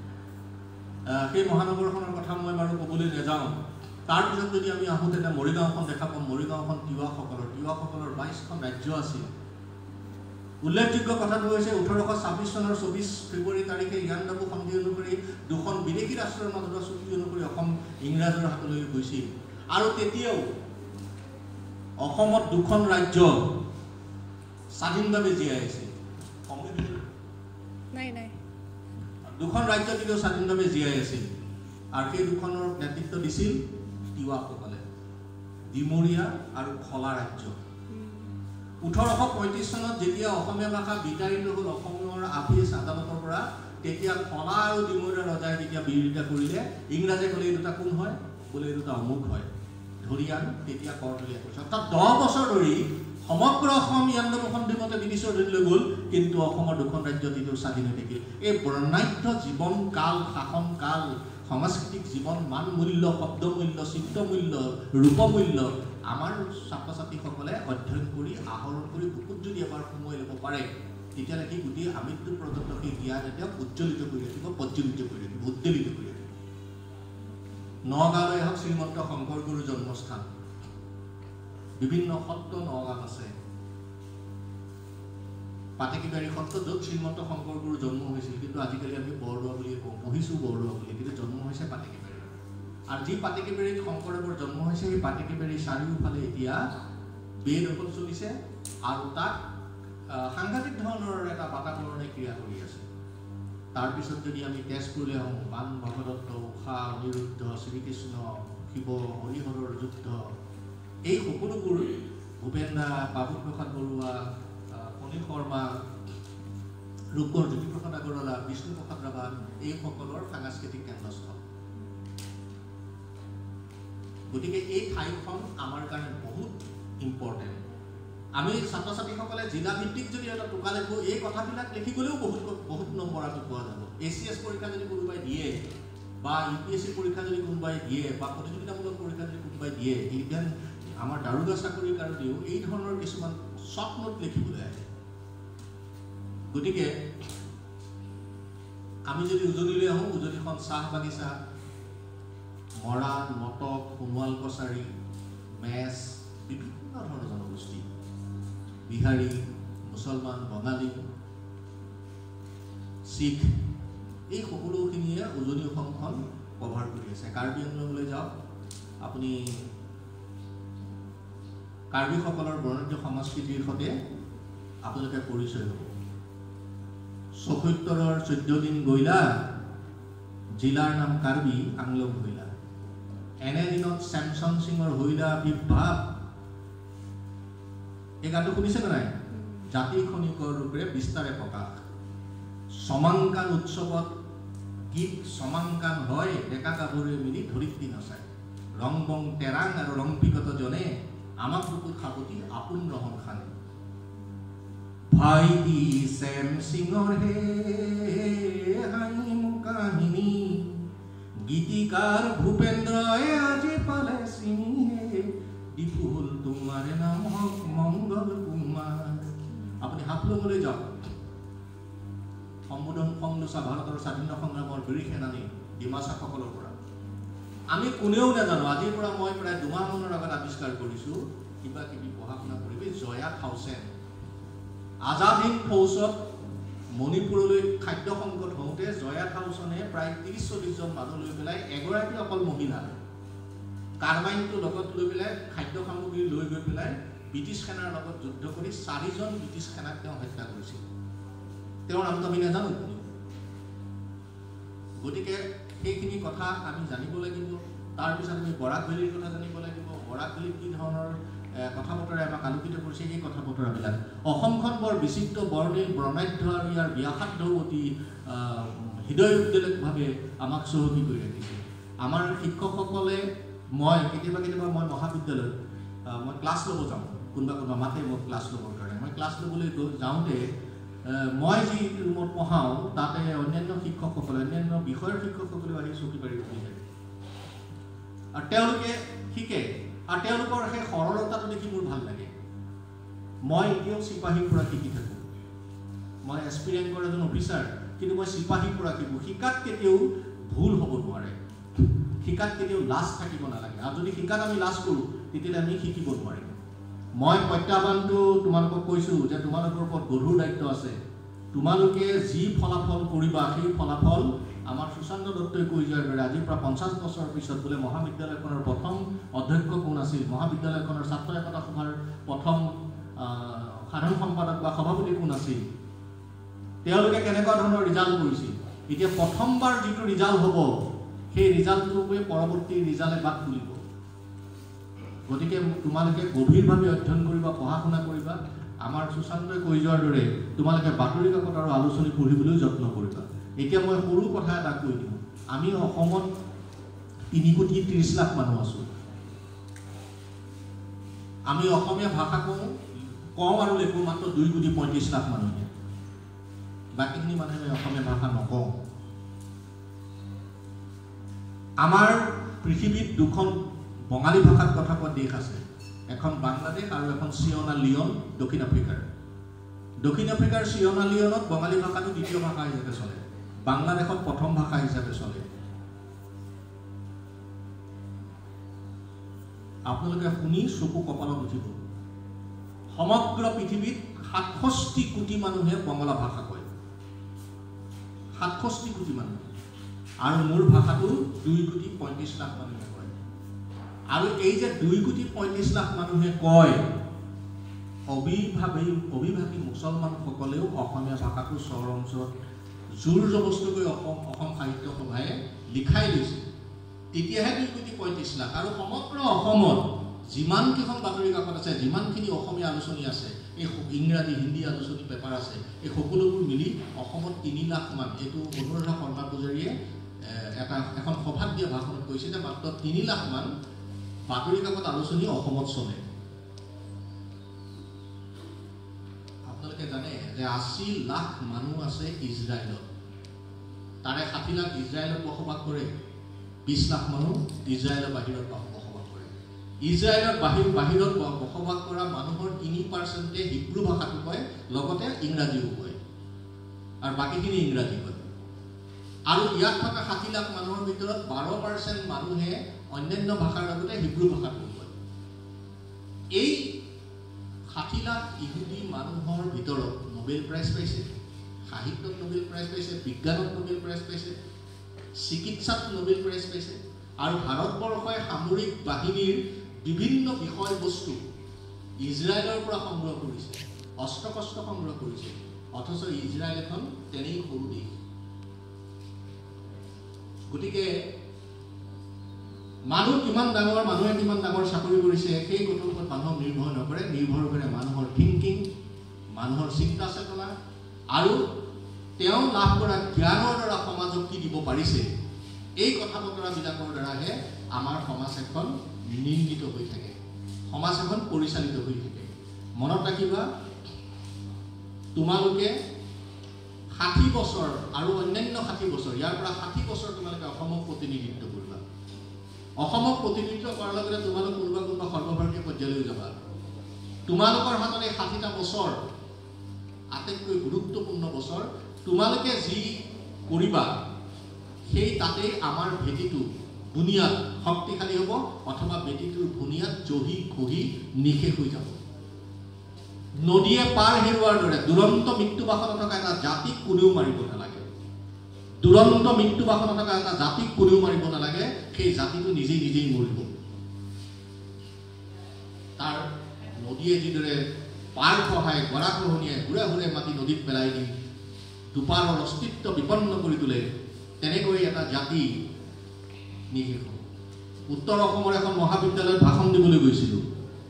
সেই মহানগৰখনৰ কথা মই বাৰু ক'বলৈ নাযাওঁ। তাৰপিছত যদি আমি আহোঁ তেতিয়া মৰিগাঁওখন দেখা পাম। মৰিগাঁওখন তিৱাসকলৰ তিৱাসকলৰ বাইছখন ৰাজ্য আছিল। উল্লেখযোগ্য কথাটো হৈছে ওঠৰশ ছাব্বিছ চনৰ চৌবিছ ফেব্ৰুৱাৰী তাৰিখে ইয়াণ্ডাবু সন্ধি অনুসৰি দুখন বিদেশী ৰাষ্ট্ৰৰ মাজত চুক্তি অনুসৰি অসম ইংৰাজৰ হাতলৈ গৈছিল। আৰু তেতিয়াও অসমত দুখন ৰাজ্য স্বাধীনভাৱে জীয়াই আছিল। দুখন ৰাজ্য কিন্তু স্বাধীনভাৱে জীয়াই আছিল, আৰু সেই দুখনৰ নেতৃত্ব দিছিল তিৱাসকলে, ডিমৰীয়া আৰু খলা ৰাজ্য। ওঠৰশ পঁয়ত্ৰিছ চনত যেতিয়া অসমীয়া ভাষা বিতাড়িত হ'ল অসমৰ আপিচ আদালতৰ পৰা, তেতিয়া খলা আৰু ডিমৰীয়া ৰজাই যেতিয়া বিৰোধিতা কৰিলে, ইংৰাজে ক'লে এই দুটা কোন হয়, বোলে এইটো এটা অমুক হয় ধৰি আন তেতিয়া কৰতলীয়া কৰিছে। অৰ্থাৎ দহ বছৰ ধৰি সমগ্ৰ অসম ইয়াণ্ডাবুখন দিমতে ব্ৰিটিছৰ অধীন লৈ গ'ল, কিন্তু অসমৰ দুখন ৰাজ্য যিটো স্বাধীন হৈ থাকিল। এই বৰ্ণাঢ্য জীৱন কাল, শাসন কাল, সাংস্কৃতিক জীৱন, মান মূল্য, শব্দ মূল্য, চিত্ৰ মূল্য, ৰূপমূল্য আমাৰ ছাত্ৰ ছাত্ৰীসকলে অধ্যয়ন কৰি আহৰণ কৰি বুকুত যদি এবাৰ সোমোৱাই ল'ব পাৰে, তেতিয়াহ'লে সেই গোটেই আমৃত্যু পৰ্যন্ত সেই জ্ঞান এতিয়া উজ্জ্বলিত কৰি ৰাখিব, প্ৰজ্বলিত কৰি ৰাখিব, উদ্বেলিত কৰি ৰাখিব। নগাঁৱলৈ আহক, শ্ৰীমন্ত শংকৰ গুৰুৰ জন্মস্থান, বিভিন্ন সত্ৰ নগাঁও আছে। পাতেকীবাৰী সত্ৰ, য'ত শ্ৰীমন্ত শংকৰ গুৰুৰ জন্ম হৈছিল, কিন্তু আজিকালি আমি বৰদোৱা বুলিয়ে কওঁ, পঢ়িছোঁ বৰদোৱা বুলি, কিন্তু জন্ম হৈছে পাতেকীবাৰী। আৰু যি পাতেকীবাৰীত শংকৰদেৱৰ জন্ম হৈছে, সেই পাতেকীবাৰীৰ চাৰিওফালে এতিয়া বেদখল চলিছে আৰু তাত সাংঘাতিক ধৰণৰ এটা বাতাবৰণে ক্ৰিয়া কৰি আছে। তাৰপিছত যদি আমি তেজপুৰলৈ আহোঁ, বান ভগদত্ত, উষা, অনিৰুদ্ধ, শ্ৰীকৃষ্ণ, শিৱ, হৰিহৰৰ যুদ্ধ, এই সকলোবোৰ ভূপেন দা, বাবু প্ৰসাদ বৰুৱা, অনিল শৰ্মা, ৰূপকোঁৱৰ জ্যোতিপ্ৰসাদ আগৰৱালা, বিষ্ণুপ্ৰসাদ ৰাভা, এইসকলৰ সাংস্কৃতিক কেন্দ্ৰস্থল। গতিকে এই ঠাইখন আমাৰ কাৰণে বহুত ইম্পৰ্টেণ্ট। আমি ছাত্ৰ ছাত্ৰীসকলে জিলা ভিত্তিক যদি এটা টোকা লিখোঁ, এই কথাবিলাক লিখি গ'লেও বহুত বহুত নম্বৰ আমি পোৱা যাব। এ চি এছ পৰীক্ষা যদি কোনোবাই দিয়ে, বা ইউ পি এছ চি পৰীক্ষা যদি কোনোবাই দিয়ে, বা প্ৰতিযোগিতামূলক পৰীক্ষা যদি কোনোবাই দিয়ে, ইভেন আমাৰ দাৰোগা চাকৰিৰ কাৰণেও এই ধৰণৰ কিছুমান শ্বৰ্ট নোট লিখিবলৈ আহে। গতিকে আমি যদি উজনিলৈ আহোঁ, উজনিখন চাহ বাগিচা, মৰাণ, মটক, সোণোৱাল কছাৰী, মেচ, বিভিন্ন ধৰণৰ জনগোষ্ঠী, বিহাৰী, মুছলমান, বঙালী, শিখ, এই সকলোখিনিয়ে উজনি অসমখন কভাৰ কৰি আছে। কাৰ্বি আংলঙলৈ যাওক, আপুনি কাৰ্বিসকলৰ বৰ্ণাঢ্য সংস্কৃতিৰ সৈতে আপোনালোকে পৰিচয় হ'ব। চৌসত্তৰৰ চৈধ্য দিন গইলা, জিলাৰ নাম কাৰ্বি আংলং হৈলা। এনে দিনত চেমচন সিঙৰ হৈলা বিভাৱ, এই গানটো শুনিছেনে নাই? জাতি খনিকৰ ৰূপেৰে বিস্তাৰে প্ৰকাশ। সমাংকান উৎসৱত গীত সমাংকান হয়, ডেকা গাভৰুৱে মিলি ধৰিত্ৰী নচায়। ৰং বং টেৰাং আৰু ৰং বিগত জনে আমাক বুকুত সাৱটি আপোন ৰহন খানে। ভাইটি চেম সিঙৰ হে হাঁহি কাহিনী, গীতিকাৰ ভূপেন্দ্ৰই আজি পালে চিনি হে, দিফুল তোমাৰ নাম হওক মংগল কুমাৰ। আপুনি হাফলঙলৈ যাওক, সম্বোধন সংলোচা ভাৰতৰ স্বাধীনতা সংগ্ৰামৰ বীৰ সেনানী ডিমাচাসকলৰ পৰা আমি কোনেও নাজানো। আজিৰ পৰা মই প্ৰায় দুমাহ মানৰ আগত আৱিষ্কাৰ কৰিছোঁ, কিবা কিবি পঢ়া শুনা কৰিবি, জয়া থাউচেন আজাদ হিন্দ ফৌজত মণিপুৰলৈ খাদ্য সংকট হওঁতে জয়া থাউচেনে প্ৰায় ত্ৰিছ চল্লিছজন মানুহ লৈ পেলাই, এগৰাকী অকল মহিলা, কাৰ্বাইনটো লগত লৈ পেলাই খাদ্য সামগ্ৰী লৈ গৈ পেলাই ব্ৰিটিছ সেনাৰ লগত যুদ্ধ কৰি চাৰিজন ব্ৰিটিছ সেনাক তেওঁ হত্যা কৰিছিল। তেওঁৰ নামটো আমি নাজানো কোনো। গতিকে সেইখিনি কথা আমি জানিব লাগিব। তাৰপিছত আমি বৰাক ভেলীৰ কথা জানিব লাগিব। বৰাক ভেলীত কি ধৰণৰ কথা বতৰাই আমাক আলোকিত কৰিছে, সেই কথা বতৰাবিলাক। অসমখন বৰ বিচিত্ৰ, বৰ্ণিল, বৰ্ণাঢ্য আৰু ইয়াৰ ব্যাসাধ্য অতি হৃদয় উদ্বেলকভাৱে আমাক চহকী কৰি ৰাখিছে। আমাৰ শিক্ষকসকলে, মই কেতিয়াবা কেতিয়াবা মই মহাবিদ্যালয়ত মই ক্লাছ ল'ব যাওঁ, কোনোবা কোনোবা মাতে মোক ক্লাছ ল'বৰ কাৰণে। মই ক্লাছ ল'বলৈ যাওঁতে মই যি ৰুমত পঢ়াওঁ, তাতে অন্যান্য শিক্ষকসকলে, অন্যান্য বিষয়ৰ শিক্ষকসকলেও আহি চকী পাৰি বহি থাকে আৰু তেওঁলোকে শিকে। আৰু তেওঁলোকৰ সেই সৰলতাটো দেখি মোৰ ভাল লাগে। মই এতিয়াও চিপাহীৰ পৰা শিকি থাকোঁ। মই এক্সপিৰিয়েঞ্চৰ এজন অফিচাৰ, কিন্তু মই চিপাহীৰ পৰা শিকোঁ। শিকাত কেতিয়াও ভুল হ'ব নোৱাৰে, শিকাত কেতিয়াও লাজ থাকিব নালাগে। আৰু যদি শিকাত আমি লাজ কৰোঁ, তেতিয়াহ'লে আমি শিকিব নোৱাৰিম। মই প্ৰত্যাহ্বানটো তোমালোকক কৈছোঁ যে তোমালোকৰ ওপৰত গধুৰ দায়িত্ব আছে। তোমালোকে যি ফলাফল কৰিবা, সেই ফলাফল আমাৰ সুশান্ত দত্তই কৈ যোৱাৰ দৰে আজিৰ পৰা পঞ্চাছ বছৰৰ পিছত বোলে মহাবিদ্যালয়খনৰ প্ৰথম অধ্যক্ষ কোন আছিল, মহাবিদ্যালয়খনৰ ছাত্ৰ একতা সভাৰ প্ৰথম সাধাৰণ সম্পাদক বা সভাপতি কোন আছিল, তেওঁলোকে কেনেকুৱা ধৰণৰ ৰিজাল্ট কৰিছিল। এতিয়া প্ৰথমবাৰ যিটো ৰিজাল্ট হ'ব, সেই ৰিজাল্টটোৱে পৰৱৰ্তী ৰিজাল্টে বাদ তুলিব। গতিকে তোমালোকে গভীৰভাৱে অধ্যয়ন কৰিবা, পঢ়া শুনা কৰিবা। আমাৰ সুশান্তই কৈ যোৱাৰ দৰে তোমালোকে বাতৰি কাকত আৰু আলোচনী পঢ়িবলৈও যত্ন কৰিবা। এতিয়া মই সৰু কথা এটা কৈ দিওঁ, আমি অসমত তিনি কোটি ত্ৰিশ লাখ মানুহ আছো। আমি অসমীয়া ভাষা কওঁ কওঁ আৰু লেখো মাত্ৰ দুই কোটি পঁয়ত্ৰিশ লাখ মানুহে। বাকীখিনি মানুহে অসমীয়া ভাষা নকওঁ। আমাৰ পৃথিৱীত দুখন বঙালী ভাষাত কথা কোৱা দেশ আছে, এখন বাংলাদেশ আৰু এখন চিয়না লিয়ন দক্ষিণ আফ্ৰিকাৰ। দক্ষিণ আফ্ৰিকাৰ চিয়না লিয়নত বঙালী ভাষাটো দ্বিতীয় ভাষা হিচাপে চলে, বাংলাদেশত প্ৰথম ভাষা হিচাপে চলে। আপোনালোকে শুনি চকু কপালত উঠিব। সমগ্ৰ পৃথিৱীত সাতষষ্ঠি কোটি মানুহে বঙলা ভাষা কয়, সাতষষ্ঠি কোটি মানুহ, আৰু মোৰ ভাষাটো দুই কোটি পঁয়ত্ৰিশ লাখ মানুহে কয়। আৰু এই যে দুই কোটি পঁয়ত্ৰিশ লাখ মানুহে কয়, অবিভাৱী অবিভাৱী মুছলমানসকলেও অসমীয়া ভাষাটো চহৰ অঞ্চলত জোৰ জবস্তিকৈ অসম অসম সাহিত্য সভাই লিখাই লৈছে। তেতিয়াহে দুই কোটি পঁয়ত্ৰিশ লাখ। আৰু সমগ্ৰ অসমত যিমানকেইখন বাতৰি কাকত আছে, যিমানখিনি অসমীয়া আলোচনী আছে, এই ইংৰাজী হিন্দী আলোচনী পেপাৰ আছে, এই সকলোবোৰ মিলি অসমত তিনি লাখ মান। এইটো অনুৰাধা শৰ্মা পূজাৰীয়ে এটা এখন সভাত দিয়া ভাষণত কৈছে যে মাত্ৰ তিনি লাখ মান বাতৰি কাকত আলোচনী অসমত চলে। আপোনালোকে জানে যে আশী লাখ মানুহ আছে ইজৰাইলত, তাৰে ষাঠি লাখ ইজৰাইলত বসবাস কৰে, বিশ লাখ মানুহ ইজৰাইলৰ বাহিৰত বসবাস কৰে। ইজৰাইলৰ বাহিৰ বাহিৰত বসবাস কৰা মানুহৰ তিনি পাৰ্চেণ্টে হিব্ৰু ভাষাটো কয়, লগতে ইংৰাজীও কয়, আৰু বাকীখিনি ইংৰাজী কয়। আৰু ইয়াত থকা ষাঠি লাখ মানুহৰ ভিতৰত বাৰ পাৰ্চেণ্ট মানুহে অন্যান্য ভাষাৰ লগতে হিব্ৰু ভাষাটো কয়। এই ষাঠি লাখ ইহুদী মানুহৰ ভিতৰত নোবেল প্ৰাইজ পাইছে, সাহিত্যত নোবেল প্ৰাইজ পাইছে, বিজ্ঞানত নোবেল প্ৰাইজ পাইছে, চিকিৎসাত নোবেল প্ৰাইজ পাইছে। আৰু ভাৰতবৰ্ষই সামৰিক বাহিনীৰ বিভিন্ন বিষয়বস্তু ইজৰাইলৰ পৰা সংগ্ৰহ কৰিছে, অস্ত্ৰ শস্ত্ৰ সংগ্ৰহ কৰিছে, অথচ ইজৰাইল এখন তেনেই সৰু দেশ। গতিকে মানুহ কিমান ডাঙৰ, মানুহে কিমান ডাঙৰ চাকৰি কৰিছে সেই কথাৰ ওপৰত মানুহক নিৰ্ভৰ নকৰে, নিৰ্ভৰ কৰে মানুহৰ থিংকিং, মানুহৰ চিন্তা চেতনা, আৰু তেওঁ লাভ কৰা জ্ঞানৰ দ্বাৰা সমাজক কি দিব পাৰিছে। এই কথা বতৰাবিলাকৰ দ্বাৰাহে আমাৰ সমাজ এখন নিৰ্মিত হৈ থাকে, সমাজ এখন পৰিচালিত হৈ থাকে। মনত ৰাখিবা, তোমালোকে ষাঠি বছৰ আৰু অন্যান্য ষাঠি বছৰ, ইয়াৰ পৰা ষাঠি বছৰ তোমালোকে অসমক প্ৰতিনিধিত্ব কৰিবা। অসমক প্ৰতিনিধিত্ব কৰাৰ লগতে তোমালোক কোনোবা কোনোবা সৰ্বভাৰতীয় পৰ্যায়লৈ যাবা। তোমালোকৰ হাতত এই ষাঠিটা বছৰ আটাইতকৈ গুৰুত্বপূৰ্ণ বছৰ। তোমালোকে যি কৰিবা সেই তাতেই আমাৰ ভেটিটো বুনিয়াদ শক্তিশালী হ'ব, অথবা ভেটিটোৰ বুনিয়াদ জহি খহি নিশেষ হৈ যাব। নদীয়ে পাৰ হেৰুৱাৰ দৰে দুৰন্ত মৃত্যুবাসত থকা এটা জাতিক কোনেও মাৰিব নালাগে। দুৰন্ত মৃত্যুবাসত থকা এটা জাতিক কোনেও মাৰিব নালাগে, সেই জাতিটো নিজেই নিজেই মৰিব। তাৰ নদীয়ে যিদৰে পাৰ খহাই গৰা খহনীয়াই ঘূৰে ঘূৰে মাটি নদীত পেলাই দি দুপাৰৰ অস্তিত্ব বিপন্ন কৰি তোলে, তেনেকৈ এটা জাতি নিশেষ হ'ব। উত্তৰ অসমৰ এখন মহাবিদ্যালয়ত ভাষণ দিবলৈ গৈছিলোঁ।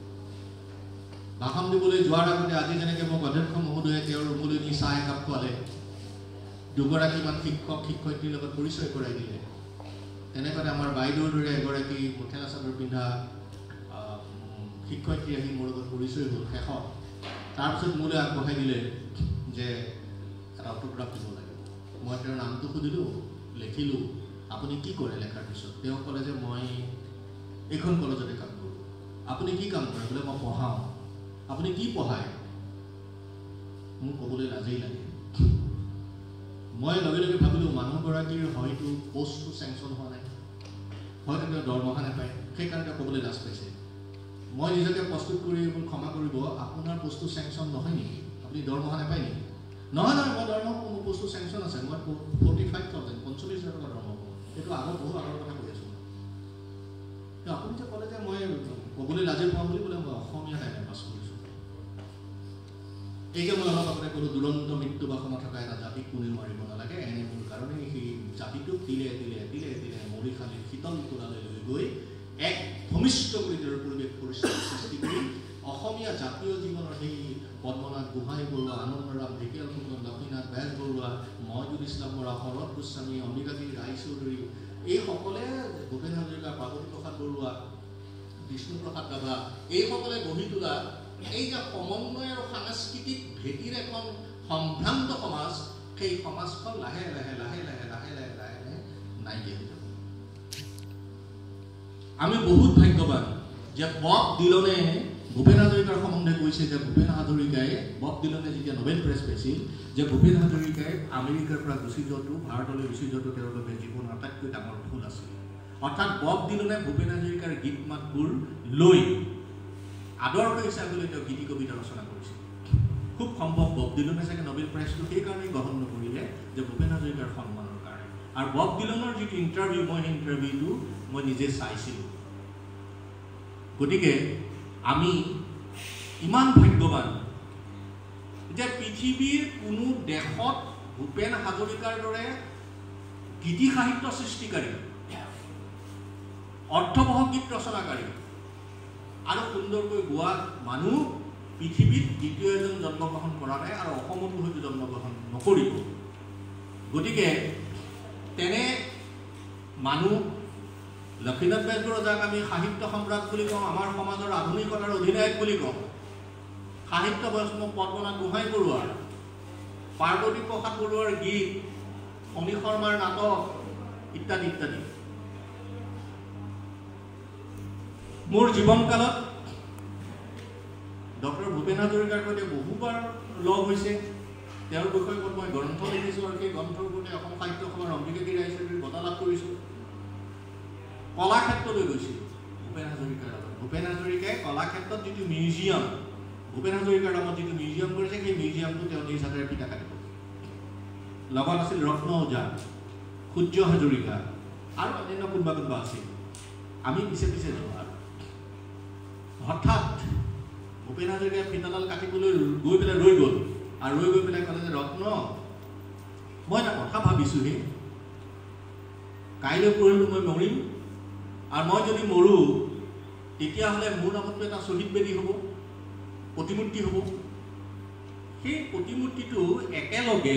ভাষণ দিবলৈ যোৱাৰ আগতে আজি যেনেকৈ মোক অধ্যক্ষ মহোদয়ে তেওঁৰ ৰুমলৈ নি চাহ একাপ খোৱালে, দুগৰাকীমান শিক্ষক শিক্ষয়িত্ৰীৰ লগত পৰিচয় কৰাই দিলে, তেনেকৈ আমাৰ বাইদেউৰ দৰে এগৰাকী মেখেলা চাদৰ পিন্ধা শিক্ষয়িত্ৰী আহি মোৰ লগত পৰিচয় হ'ল। শেষত তাৰপিছত মোলৈ আগবঢ়াই দিলে যে এটা অটোগ্ৰাফ দিব লাগে। মই তেওঁৰ নামটো সুধিলোঁ, লিখিলোঁ, আপুনি কি কৰে লেখাৰ পিছত? তেওঁ ক'লে যে মই এইখন কলেজতে কাম কৰোঁ। আপুনি কি কাম কৰে? বোলে মই পঢ়াওঁ। আপুনি কি পঢ়ায়? মোক ক'বলৈ লাজেই লাগে। মই লগে লগে ভাবিলোঁ মানুহগৰাকীৰ হয়তো পষ্টটো চেংচন হোৱা নাই, হয়তো তেওঁ দৰমহা নাপায়, সেইকাৰণে তেওঁ ক'বলৈ লাজ পাইছে। মই নিজকে প্ৰস্তুত কৰি ক্ষমা কৰিব, আপোনাৰ পষ্টটো চেংচন নহয় নেকি? আপুনি দৰমহা নাপায় নেকি? নহয় নহয়, মই দৰমহা মোৰ পষ্টটো চেংচন আছে, মই ফৰ্টি ফাইভ থাউজেণ্ড পঞ্চল্লিছ হাজাৰ টকা দৰমহা পাওঁ। এইটো আগত বহু আগৰ কথা কৈ আছোঁ। আপুনি যে ক'লে যে মই ক'বলৈ লাজে পাওঁ বুলি বোলে, মই অসমীয়া টাইমে পাছ কৰিছোঁ। এই যে মই অলপ আগতে ক'লোঁ দুৰন্ত মৃত্যুবাসনত থকা এটা জাতিক কোনেও মাৰিব নালাগে, এনে মোৰ কাৰণে সেই জাতিটোক তিলে তিলে তিলে তিলে মৰিশালী শীতল তোলালৈ লৈ গৈ এক ভূমিষ্ঠ কৰি তেওঁৰ পৰিৱেশ পৰিস্থিতি সৃষ্টি কৰি অসমীয়া জাতীয় জীৱনৰ সেই পদ্মনাথ গোহাঁই বৰুৱা, আনন্দৰাম ঢেকীয়াল ফুকন, লক্ষ্মীনাথ বেজবৰুৱা, মহিদুল ইছলাম বৰা, শৰৎ গোস্বামী, অম্বিকাগিৰি ৰায়চৌধুৰী, এই সকলে ভূপেন হাজৰিকা, পাৰ্বতী প্ৰসাদ বৰুৱা, বিষ্ণু প্ৰসাদ ৰাভা এইসকলে গঢ়ি তোলা এই যে সমন্বয় আৰু সাংস্কৃতিক ভেটিৰ এখন সম্ভ্ৰান্ত সমাজ, সেই সমাজখন লাহে লাহে লাহে লাহে লাহে লাহে লাহে লাহে নাইকিয়া হৈ যাব। আমি বহুত ভাগ্যৱান যে বব ডিলনে ভূপেন হাজৰিকাৰ সম্বন্ধে কৈছে যে ভূপেন হাজৰিকাই, বব ডিলনে যেতিয়া নোবেল প্ৰাইজ পাইছিল, যে ভূপেন হাজৰিকাই আমেৰিকাৰ পৰা গুচি যোৱাটো, ভাৰতলৈ গুচি যোৱাটো তেওঁৰ বাবে জীৱনৰ আটাইতকৈ ডাঙৰ ভুল আছিল। অৰ্থাৎ বব ডিলনে ভূপেন হাজৰিকাৰ গীত মাতবোৰ লৈ আদৰ্শ হিচাপে লৈ তেওঁ গীতি কবিতা ৰচনা কৰিছিল। খুব সম্ভৱ বব ডিলনে চাগে নোবেল প্ৰাইজটো সেইকাৰণেই গ্ৰহণ নকৰিলে যে ভূপেন হাজৰিকাৰ সন্মানৰ কাৰণে। আৰু বব ডিলনৰ যিটো ইণ্টাৰভিউ, মই সেই ইণ্টাৰভিউটো মই নিজে চাইছিলোঁ। গতিকে আমি ইমান ভাগ্যৱান যে পৃথিৱীৰ কোনো দেশত ভূপেন হাজৰিকাৰ দৰে গীতি সাহিত্য সৃষ্টিকাৰী, অৰ্থবহ গীত ৰচনাকাৰী আৰু সুন্দৰকৈ গোৱা মানুহ পৃথিৱীত দ্বিতীয় এজন জন্মগ্ৰহণ কৰা নাই, আৰু অসমতো হয়তো জন্মগ্ৰহণ নকৰিব। গতিকে তেনে মানুহ লক্ষ্মীনাথ বেজবৰুৱা, যাক আমি সাহিত্য সম্ৰাট বুলি কওঁ, আমাৰ সমাজৰ আধুনিকতাৰ অধিনায়ক বুলি কওঁ, সাহিত্য বৈষ্ণৱ পদ্মনাথ গোহাঁই বৰুৱাৰ, পাৰ্বতী প্ৰসাদ বৰুৱাৰ গীত, ফণী শৰ্মাৰ নাটক ইত্যাদি ইত্যাদি। মোৰ জীৱনকালত ডক্টৰ ভূপেন হাজৰিকাৰ সৈতে বহুবাৰ লগ হৈছে। তেওঁৰ বিষয়ে ওপৰত মই গ্ৰন্থ লিখিছোঁ, আৰু সেই গ্ৰন্থৰ ওপৰতে অসম সাহিত্য সভাৰ অম্বিকাগিৰি ৰাইচৌধুৰীৰ বঁটা লাভ কৰিছোঁ। কলাক্ষেত্ৰলৈ গৈছিলোঁ ভূপেন হাজৰিকাৰ লগত। ভূপেন হাজৰিকাই কলাক্ষেত্ৰত যিটো মিউজিয়াম, ভূপেন হাজৰিকাৰ নামত যিটো মিউজিয়াম কৰিছে, সেই মিউজিয়ামটো তেওঁ নিজ হাতেৰে ফিটা কাটিব। লগত আছিল ৰত্ন ওজা, সূৰ্য হাজৰিকা আৰু অন্যান্য কোনোবা কোনোবা আছিল। আমি পিছে পিছে যোৱা। হঠাৎ ভূপেন হাজৰিকাই ফিটাডাল কাটিবলৈ গৈ পেলাই ৰৈ গ'ল, আৰু ৰৈ গৈ পেলাই ক'লে যে ৰত্ন, মই এটা কথা ভাবিছোঁহে, কাইলৈ পৰহিলৈ মই মৰিম, আৰু মই যদি মৰোঁ তেতিয়াহ'লে মোৰ নামতো এটা শ্বহীদ বেদী হ'ব, প্ৰতিমূৰ্তি হ'ব। সেই প্ৰতিমূৰ্তিটো একেলগে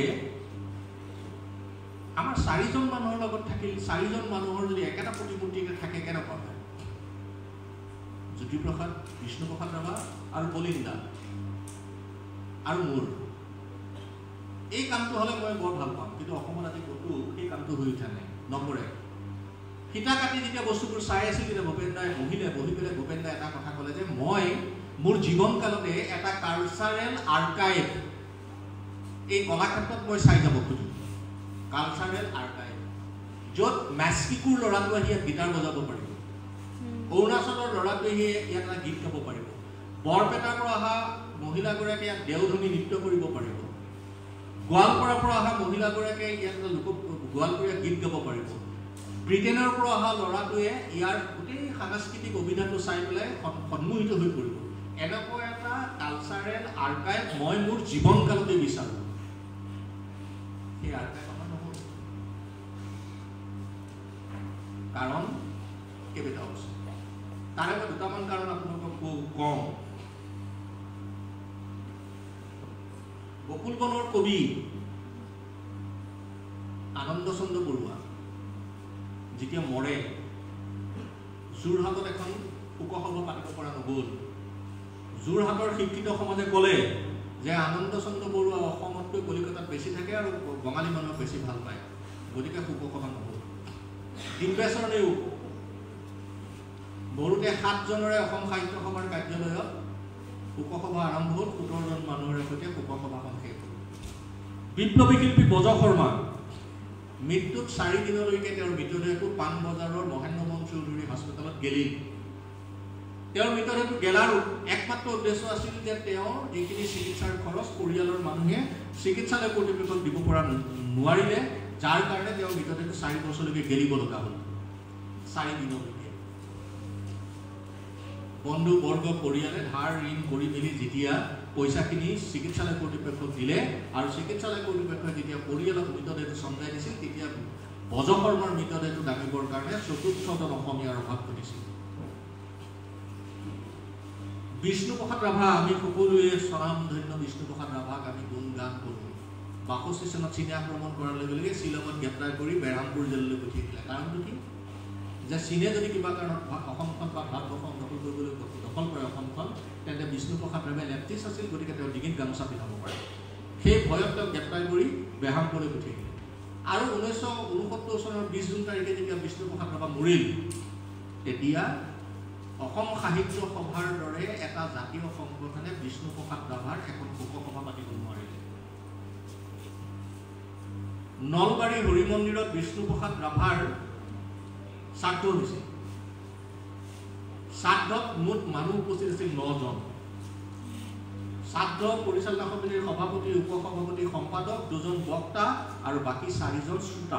আমাৰ চাৰিজন মানুহৰ লগত থাকিল। চাৰিজন মানুহৰ যদি একেটা প্ৰতিমূৰ্তিকে থাকে কেনেকুৱা হয়? জ্যোতিপ্ৰসাদ, বিষ্ণুপ্ৰসাদ ৰাভা আৰু বলিন্দা আৰু মোৰ। এই কামটো হ'লে মই বৰ ভাল পাম, কিন্তু অসমত আজি ক'তো সেই কামটো হৈ উঠা নাই, নকৰে। ফিটা কাটি যেতিয়া বস্তুবোৰ চাই আছিল, তেতিয়া ভূপেন দাই বহিলে, বহি পেলাই ভূপেন দাই এটা কথা ক'লে যে মই মোৰ জীৱনকালতে এটা কালচাৰেল আৰ্কাইভ এই কলাক্ষেত্ৰত মই চাই যাব খোজোঁ। কালচাৰেল আৰ্কাইভ, য'ত মেক্সিকোৰ ল'ৰাটো আহি ইয়াত গীটাৰ বজাব পাৰিব, অৰুণাচলৰ ল'ৰাটোৱে আহি ইয়াত এটা গীত গাব পাৰিব, বৰপেটাৰ পৰা অহা মহিলাগৰাকীয়ে ইয়াত দেওধনী নৃত্য কৰিব পাৰিব, গোৱালপাৰাৰ পৰা অহা মহিলাগৰাকীয়ে ইয়াত লোক গোৱালপৰীয়া গীত গাব পাৰিব, ব্ৰিটেইনৰ পৰা অহা ল'ৰাটোৱে ইয়াৰ গোটেই সাংস্কৃতিক অভিধানটো চাই পেলাই সন্মোহিত হৈ পৰিব। এনেকুৱা এটা কালচাৰেল আৰ্কাইভ মই মোৰ জীৱনকালতে বিচাৰোঁ। সেই আৰ্কাইভ আমাৰ নহ'ব, কাৰণ কেইবাটাও আছে। তাৰে মই দুটামান কাৰণ আপোনালোকক কওঁ। বকুল বনৰ কবি আনন্দ চন্দ্ৰ বৰুৱা যেতিয়া মৰে, যোৰহাটত এখন শোকসভা পাতিব পৰা নগ'ল। যোৰহাটৰ শিক্ষিত সমাজে ক'লে যে আনন্দ চন্দ্ৰ বৰুৱা অসমতকৈ কলিকতাত বেছি থাকে আৰু বঙালী মানুহক বেছি ভাল পায়, গতিকে শোকসভা নহ'ল। ডিম্বেশ্বৰণেও মৰুতে সাতজনৰে অসম সাহিত্য সভাৰ কাৰ্যালয়ত শোকসভা আৰম্ভ হ'ল, সোতৰজন মানুহৰে সৈতে শোকসভাখন শেষ হ'ল। বিপ্লৱী শিল্পী বজ শৰ্মা মৃত্যুত চাৰি দিনলৈকে তেওঁৰ মৃতদেহটো পাণবজাৰৰ মহেন্দ্ৰ মোহন চৌধুৰী হস্পিটেলত গেলিল। তেওঁৰ মৃতদেহটো গেলাৰ একমাত্ৰ উদ্দেশ্য আছিল যে তেওঁৰ যিখিনি চিকিৎসাৰ খৰচ পৰিয়ালৰ মানুহে চিকিৎসালয় কৰ্তৃপক্ষক দিব পৰা নোৱাৰিলে, যাৰ কাৰণে তেওঁৰ মৃতদেহটো চাৰি বছৰলৈকে গেলিব লগা হ'ল। চাৰি দিনলৈকে বন্ধু বৰ্গ পৰিয়ালে ধাৰ ঋণ কৰি মেলি যেতিয়া পইচাখিনি চিকিৎসালয় কৰ্তৃপক্ষক দিলে, আৰু চিকিৎসালয় কৰ্তৃপক্ষই যেতিয়া পৰিয়ালক মৃতদেহটো চমজাই দিছিল, তেতিয়া বজ শৰ্মাৰ মৃতদেহটো দাঙিবৰ কাৰণে চতুৰ্থজন অসমীয়াৰ অভাৱ ঘটিছিল। বিষ্ণুপ্ৰসাদ ৰাভা, আমি সকলোৱে স্বনামধন্য বিষ্ণুপ্ৰসাদ ৰাভাক আমি গুণ গান কৰোঁ। বাষষ্ঠি চনত চীনে আক্ৰমণ কৰাৰ লগে লগে শ্বিলঙত গ্ৰেপ্তাৰ কৰি বেৰামপুৰ জেললৈ পঠিয়াই দিলে। কাৰণটো কি? যে চীনে যদি কিবা কাৰণত অসমখন বা ভাৰতবৰ্ষ দখল কৰিবলৈ দখল কৰে অসমখন, তেন্তে বিষ্ণুপ্ৰসাদ ৰাভাই লেফটিষ্ট আছিল, গতিকে তেওঁ ডিঙিত গামোচা পিন্ধাব পাৰে। সেই ভয়ত তেওঁক গ্ৰেপ্তাৰ কৰি বেৰামপুৰলৈ পঠিয়াই দিলে। আৰু ঊনৈছশ ঊনসত্তৰ চনৰ বিছ জুন তাৰিখে যেতিয়া বিষ্ণুপ্ৰসাদ ৰাভা মৰিল, তেতিয়া অসম সাহিত্য সভাৰ দৰে এটা জাতীয় সংগঠনে বিষ্ণুপ্ৰসাদ ৰাভাৰ এখন শোকসভা পাতিব নোৱাৰিলে। নলবাৰী হৰি মন্দিৰত বিষ্ণুপ্ৰসাদ ৰাভাৰ শ্ৰাদ্ধ হৈছিল। শ্ৰাদ্ধত মুঠ মানুহ উপস্থিত আছিল নজন। শ্ৰাদ্ধ পৰিচালনা সমিতিৰ সভাপতি, উপ সভাপতি, সম্পাদক, দুজন বক্তা আৰু বাকী চাৰিজন শ্ৰোতা।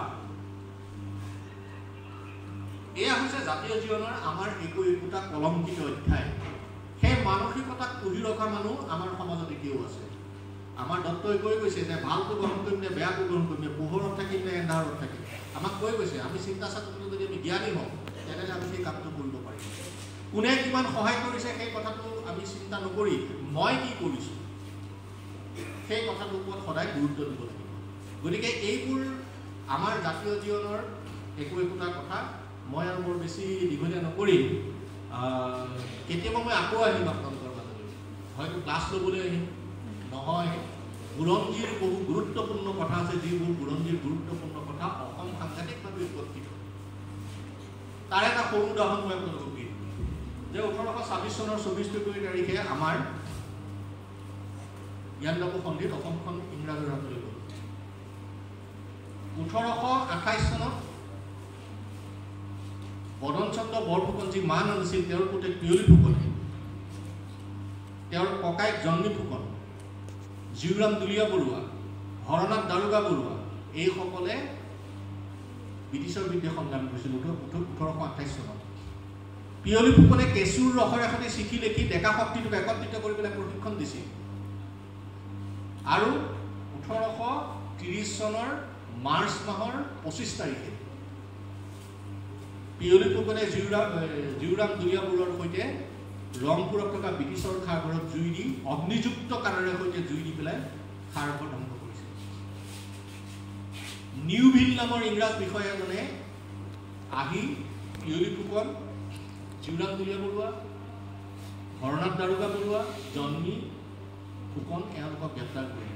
এয়া হৈছে জাতীয় জীৱনৰ আমাৰ একো একোটা কলংকিত অধ্যায়। সেই মানসিকতাক পুহি ৰখা মানুহ আমাৰ সমাজত এতিয়াও আছে। আমাৰ দত্তই কৈ গৈছে যে ভালটো গ্ৰহণ কৰিম নে বেয়াটো গ্ৰহণ কৰিম, নে পোহৰত থাকিম নে এন্ধাৰত থাকিম। আমাক কৈ গৈছে আমি চিন্তা চৰ্চাত যদি আমি জ্ঞানী হওঁ, তেনেহ'লে আমি সেই কামটো কৰিব পাৰিম। কোনে কিমান সহায় কৰিছে সেই কথাটো আমি চিন্তা নকৰি মই কি কৰিছোঁ সেই কথাটোৰ ওপৰত সদায় গুৰুত্ব দিব লাগিব। গতিকে এইবোৰ আমাৰ জাতীয় জীৱনৰ একো একোটা কথা। মই আৰু বৰ বেছি দীঘলীয়া নকৰিম। কেতিয়াবা মই আকৌ আহিম আপোনালোকৰ মাজলৈ, হয়তো ক্লাছ ল'বলৈ আহিম, নহয় বুৰঞ্জীৰ বহু গুৰুত্বপূৰ্ণ কথা আছে, যিবোৰ বুৰঞ্জীৰ গুৰুত্বপূৰ্ণ কথা অসম সাংঘাতিকভাৱে উপস্থিত। তাৰ এটা সৰু উদাহৰণ মই আপোনালোকক দিম যে ওঠৰশ ছাব্বিছ চনৰ চৌবিছ ফেব্ৰুৱাৰী তাৰিখে আমাৰ ইয়াণ্ডাবু সন্ধিত অসমখন ইংৰাজৰ হাতলৈ গ'ল। ওঠৰশ আঠাইছ চনত বদন চন্দ্ৰ বৰফুকন যি মান আছিল, তেওঁৰ পুতেক পিয়লি ফুকনে, তেওঁৰ ককাইক জন্মী ফুকন, জীউৰাম দুলীয়া বৰুৱা, হৰনাথ দাৰোগা বৰুৱা, এইসকলে ব্ৰিটিছৰ বিৰুদ্ধে সংগ্ৰাম কৰিছিল ওঠৰশ আঠাইছ চনত। পিয়লি ফুকনে কেঁচুৰ ৰসৰ এখনি চিঠি লিখি ডেকা শক্তিটোক একত্ৰিত কৰি পেলাই প্ৰশিক্ষণ দিছিল। আৰু ওঠৰশ ত্ৰিছ চনৰ মাৰ্চ মাহৰ পঁচিছ তাৰিখে পিয়লি ফুকনে জীউৰাম জীউৰাম দুলীয়া বৰুৱাৰ সৈতে ৰংপুৰত থকা ব্ৰিটিছৰ খাৰঘৰত জুই দি অগ্নিযুক্ত কাৰেৰে সৈতে জুই দি পেলাই খাৰঘৰ ধ্বংস কৰিছিল। নিউভিল নামৰ ইংৰাজ বিষয়া এজনে আহি পিয়লি ফুকন, জীউৰাম দুলীয়া বৰুৱা, হৰনাথ দাৰোগা বৰুৱা, জন্মী ফুকন এওঁলোকক গ্ৰেপ্তাৰ কৰিলে।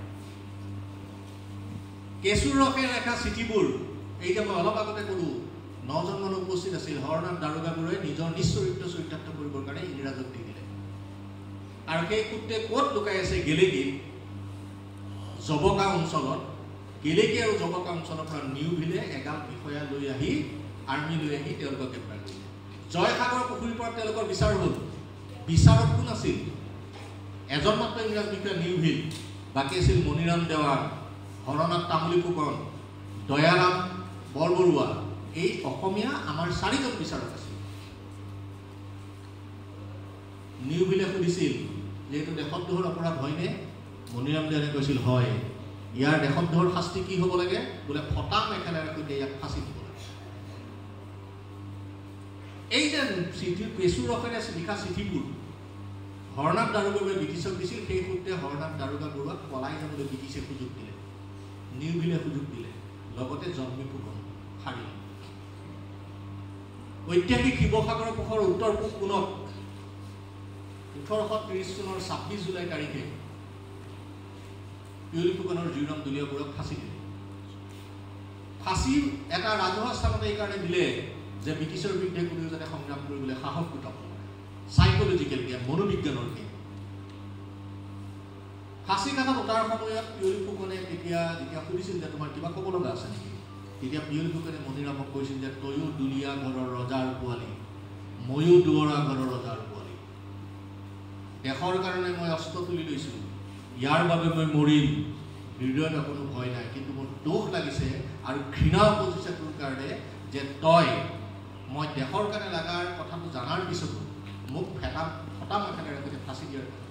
কেঁচুৰ ৰসে লেখা চিঠিবোৰ, এই যে মই অলপ আগতে ক'লোঁ নজন মানুহ উপস্থিত আছিল, হৰনাথ দাৰোগা বৰুৱাই নিজৰ নিশ্চৰিত্ৰ চৰিতাৰ্থ কৰিবৰ কাৰণে ইংৰাজক দি দিলে। আৰু সেই সূত্ৰে ক'ত লুকাই আছে গেলেকী জবকা অঞ্চলত, গেলেকী আৰু জবকা অঞ্চলৰ পৰা নিউভিলে এগাল বিষয়া লৈ আহি আৰ্মি লৈ আহি তেওঁলোকক গ্ৰেপ্তাৰ কৰিলে। জয়সাগৰ পুখুৰীৰ পৰা তেওঁলোকৰ বিচাৰ হ'ল। বিচাৰত কোন আছিল? এজন মাত্ৰ ইংৰাজ বিষয়া নিউভিল, বাকী আছিল মণিৰাম দেৱান, হৰনাথ তামুলী ফুকন, দয়াৰাম বৰবৰুৱা। এই অসমীয়া আমাৰ চাৰিজন বিচাৰক আছিল। নিউভিলে সুধিছিল যে এইটো দেশদ্ৰোহৰ অপৰাধ হয়নে? মণিৰাম দেৱানে কৈছিল হয়। ইয়াৰ দেশদ্ৰোহৰ শাস্তি কি হ'ব লাগে? বোলে ফটা মেখেলাৰে সৈতে ইয়াক ফাঁচি দিব লাগে। এই যে চিঠি কেঁচুৰ ৰসেৰে লিখা চিঠিবোৰ হৰনাথ দাৰোগা বৰুৱাই ব্ৰিটিছক দিছিল, সেই সূত্ৰে হৰনাথ দাৰোগা বৰুৱাক পলাই যাবলৈ ব্ৰিটিছে সুযোগ দিলে, নিউভিলে সুযোগ দিলে, লগতে জন্মী ফুকন সাৰিলে। ঐতিহাসিক শিৱসাগৰৰ পূবৰ উত্তৰ পূব কোণত ওঠৰশ ত্ৰিছ চনৰ ছাব্বিছ জুলাই তাৰিখে পিয়লি ফুকনৰ জীউৰাম দুলীয়া বৰুৱাক ফাঁচি দিলে। ফাঁচি এটা ৰাজহুৱা স্থানতে এইকাৰণে দিলে যে ব্ৰিটিছৰ বিৰুদ্ধে কোনেও যাতে সংগ্ৰাম কৰিবলৈ সাহস গোটাব পাৰে, চাইকলজিকেল গেম, মনোবিজ্ঞানৰ গেম। ফাঁচি কাঠত উঠাৰ সময়ত পিয়লি ফুকনে তেতিয়া যেতিয়া সুধিছিল যে তোমাৰ কিবা ক'ব লগা আছে নেকি, তেতিয়া পিয়লি ফুকনে মণিৰামক কৈছিল যে তয়ো দুলীয়া ঘৰৰ ৰজাৰ পোৱালি, ময়ো দুৱৰা ঘৰৰ ৰজাৰ পোৱালি। দেশৰ কাৰণে মই অস্ত্ৰ তুলি লৈছোঁ, ইয়াৰ বাবে মই মৰিম, হৃদয়ত কোনো ভয় নাই। কিন্তু মোৰ দুখ লাগিছে আৰু ঘৃণা উপজিছে তোৰ কাৰণে যে তই মই দেশৰ কাৰণে লগাৰ কথাটো জনাৰ পিছতো মোক ফেটা ফটা মেখেলাৰে সৈতে ফাঁচি দিয়াৰ কথা।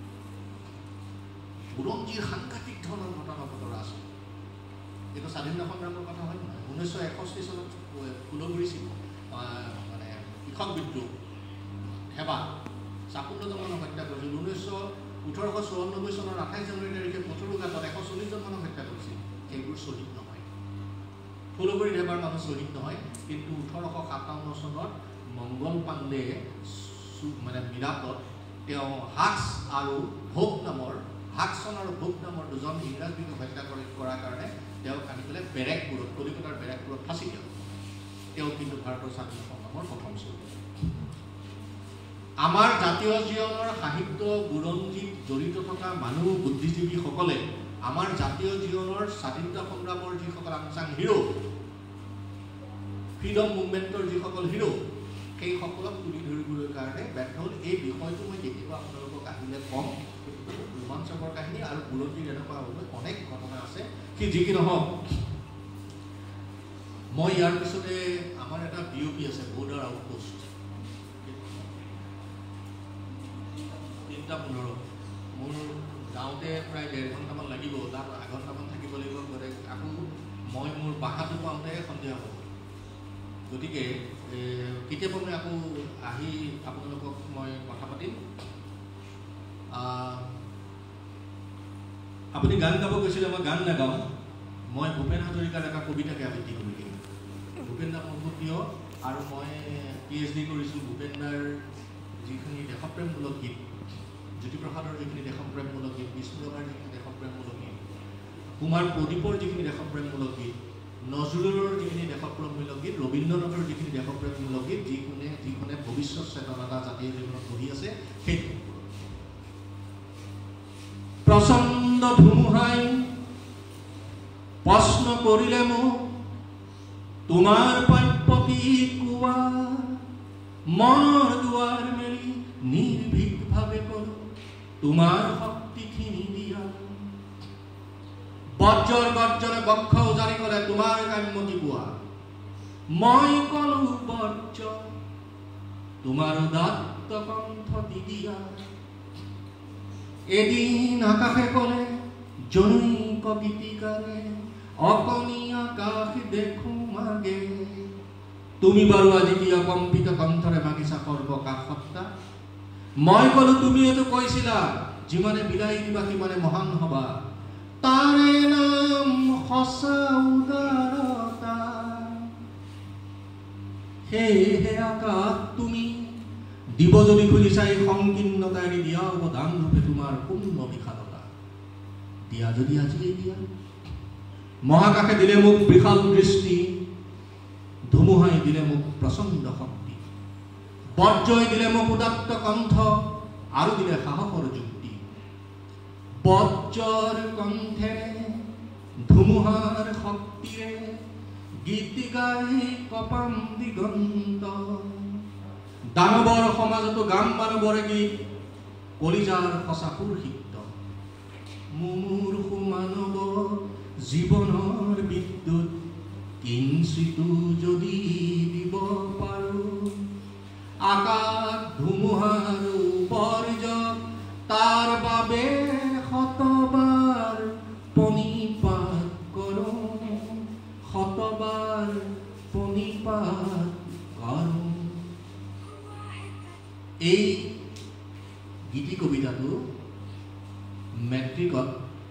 বুৰঞ্জীৰ সাংঘাতিক ধৰণৰ ঘটনা বতৰা আছে। এইটো স্বাধীনতা সংগ্ৰামৰ কথা হয় নহয়। ঊনৈছশ এষষ্ঠি চনত ফুলগুৰি মানে কৃষক বিদ্ৰোহ হেবা চাকুণ্ডজনক হত্যা কৰিছিল। ঊনৈছশ ওঠৰশ চৌৰান্নব্বৈ চনৰ আঠাইছ জানুৱাৰী তাৰিখে পথৰুঘাটত এশ চল্লিছ জন মানুহ হত্যা কৰিছিল। সেইবোৰ শ্বহীদ নহয়। ফুলগুৰিত এবাৰ মানুহ শ্বহীদ নহয়, কিন্তু ওঠৰশ সাতাৱন্ন চনত মংগল পাণ্ডে মানে মিৰাটত তেওঁ হাক্স আৰু ভোগ নামৰ হাক্সন আৰু ভোগ নামৰ দুজন ইংৰাজ বিষয়াক হত্যা কৰাৰ কাৰণে তেওঁক আনি পেলাই বেৰেকপুৰত কলিকতাৰ বেৰেকপুৰত ফাঁচি দিয়ক। তেওঁ কিন্তু ভাৰতৰ স্বাধীনতা সংগ্ৰামৰ প্ৰথম শ্বহীদ। আমাৰ জাতীয় জীৱনৰ সাহিত্য বুৰঞ্জীত জড়িত থকা মানুহ বুদ্ধিজীৱীসকলে আমাৰ জাতীয় জীৱনৰ স্বাধীনতা সংগ্ৰামৰ যিসকল আনচাং হিৰো, ফ্ৰীডম মুভমেণ্টৰ যিসকল হিৰো, সেই সকলক তুলি ধৰিবলৈ কাৰণে ব্যৰ্থ হ'ল। এই বিষয়টো মই কেতিয়াবা আপোনালোকক আহিলে কম। ৰোমাঞ্চকৰ কাহিনী আৰু বুৰঞ্জীৰ এনেকুৱা অনেক ঘটনা আছে। কি যি কি নহওক, মই ইয়াৰ পিছতে আমাৰ এটা বি অ' পি আছে, বৰ্ডাৰ আউটপোষ্ট, তিনিটা পোন্ধৰ। মোৰ যাওঁতে প্ৰায় ডেৰ ঘণ্টামান লাগিব, তাত এঘণ্টামান থাকিব লাগিব। গতিকে আকৌ মই মোৰ বাহাটো পাওঁতে সন্ধিয়া হ'ব। গতিকে কেতিয়াবা মই আকৌ আহি আপোনালোকক মই কথা পাতিম। আপুনি গান গাব কৈছিলে, মই গান নাগাওঁ। মই ভূপেন হাজৰিকাৰ এটা কবিতাকে আবৃত্তি কৰি দিম। ভূপেন দা মোৰ প্ৰিয়, আৰু মই পি এইচ ডি কৰিছোঁ ভূপেন দাৰ যিখিনি দেশপ্ৰেমমূলক গীত, জ্যোতিপ্ৰসাদৰ যিখিনি দেশপ্ৰেমমূলক গীত, বিষ্ণুৰাভাৰ যিখিনি দেশপ্ৰেমমূলক গীত, কুমাৰ প্ৰদীপৰ যিখিনি দেশপ্ৰেমমূলক গীত, নজৰুলৰ যিখিনি দেশপ্ৰেমমূলক গীত, ৰবীন্দ্ৰনাথৰ যিখিনি দেশপ্ৰেমমূলক গীত, যিখনে যিখনে ভৱিষ্যত চেতনতা জাতীয় জীৱনত পঢ়ি আছে, সেইটো। প্ৰচণ্ড ধুমুহাই প্ৰশ্ন কৰিলে মোক, তোমাৰ প্ৰাপ্য কি কোৱা? মনৰ দুৱাৰ মেলি নিৰ্ভীকভাৱে কৰো, তোমাৰ শক্তিখিনি দিয়া। বজ্ৰৰ গৰ্জনে বক্ষ উজাৰি ক'লে, তোমাৰ কাম্য কি কোৱা? মই কলো বজ্ৰ, তোমাৰ উদাত্ত কণ্ঠ দি দিয়া। এদিন আকাশে ক'লে, জনৈক গীতিকাৰে, অকণি আকাশ দেখো মাগে। তুমি বাৰু আজি কিয় কম্পিত কণ্ঠৰে মাগিছা সৰ্বকাশত্তা? মই কলো, তুমি এইটো কৈছিলা, যিমানে বিলাহী দিবা সিমানে মহান হবা। তাৰে নাম সঁচা উদাৰতা। সেয়েহে আকাশ তুমি দিব যদি খুজিছা এই সংকীৰ্ণতা এৰি দিয়া অৱদান ৰূপে তোমাৰ পূৰ্ণ বিশালতা। দিয়া যদি আজিয়ে দিয়া। মহাকাশে দিলে মোক বিশাল দৃষ্টি, ধুমুহাই দিলে মোক প্ৰচণ্ড শক্তি, বজ্ৰই দিলে মোক উদাত্ত কণ্ঠ, আৰু দিলে সাহসৰ যুক্তি। বজ্ৰৰ কণ্ঠেৰে ধুমুহাৰ শক্তিৰে গীত গাই কপাম দিগন্ত। দানৱৰ সমাজতো গাম মানৱৰে গীত, কলিজাৰ সঁচা সুৰসিক্ত। মুমূৰ্ষু মানৱ জীৱনৰ বিদ্যুৎ কিঞ্চিতো যদি দিব পাৰো, আকাশ ধুমুহাৰ বৰ্জ তাৰ বাবে শতবাৰ পণিপাত কৰো, শতবাৰ পণিপাত কৰো। এই গীতি কবিতাটো মেট্ৰিকত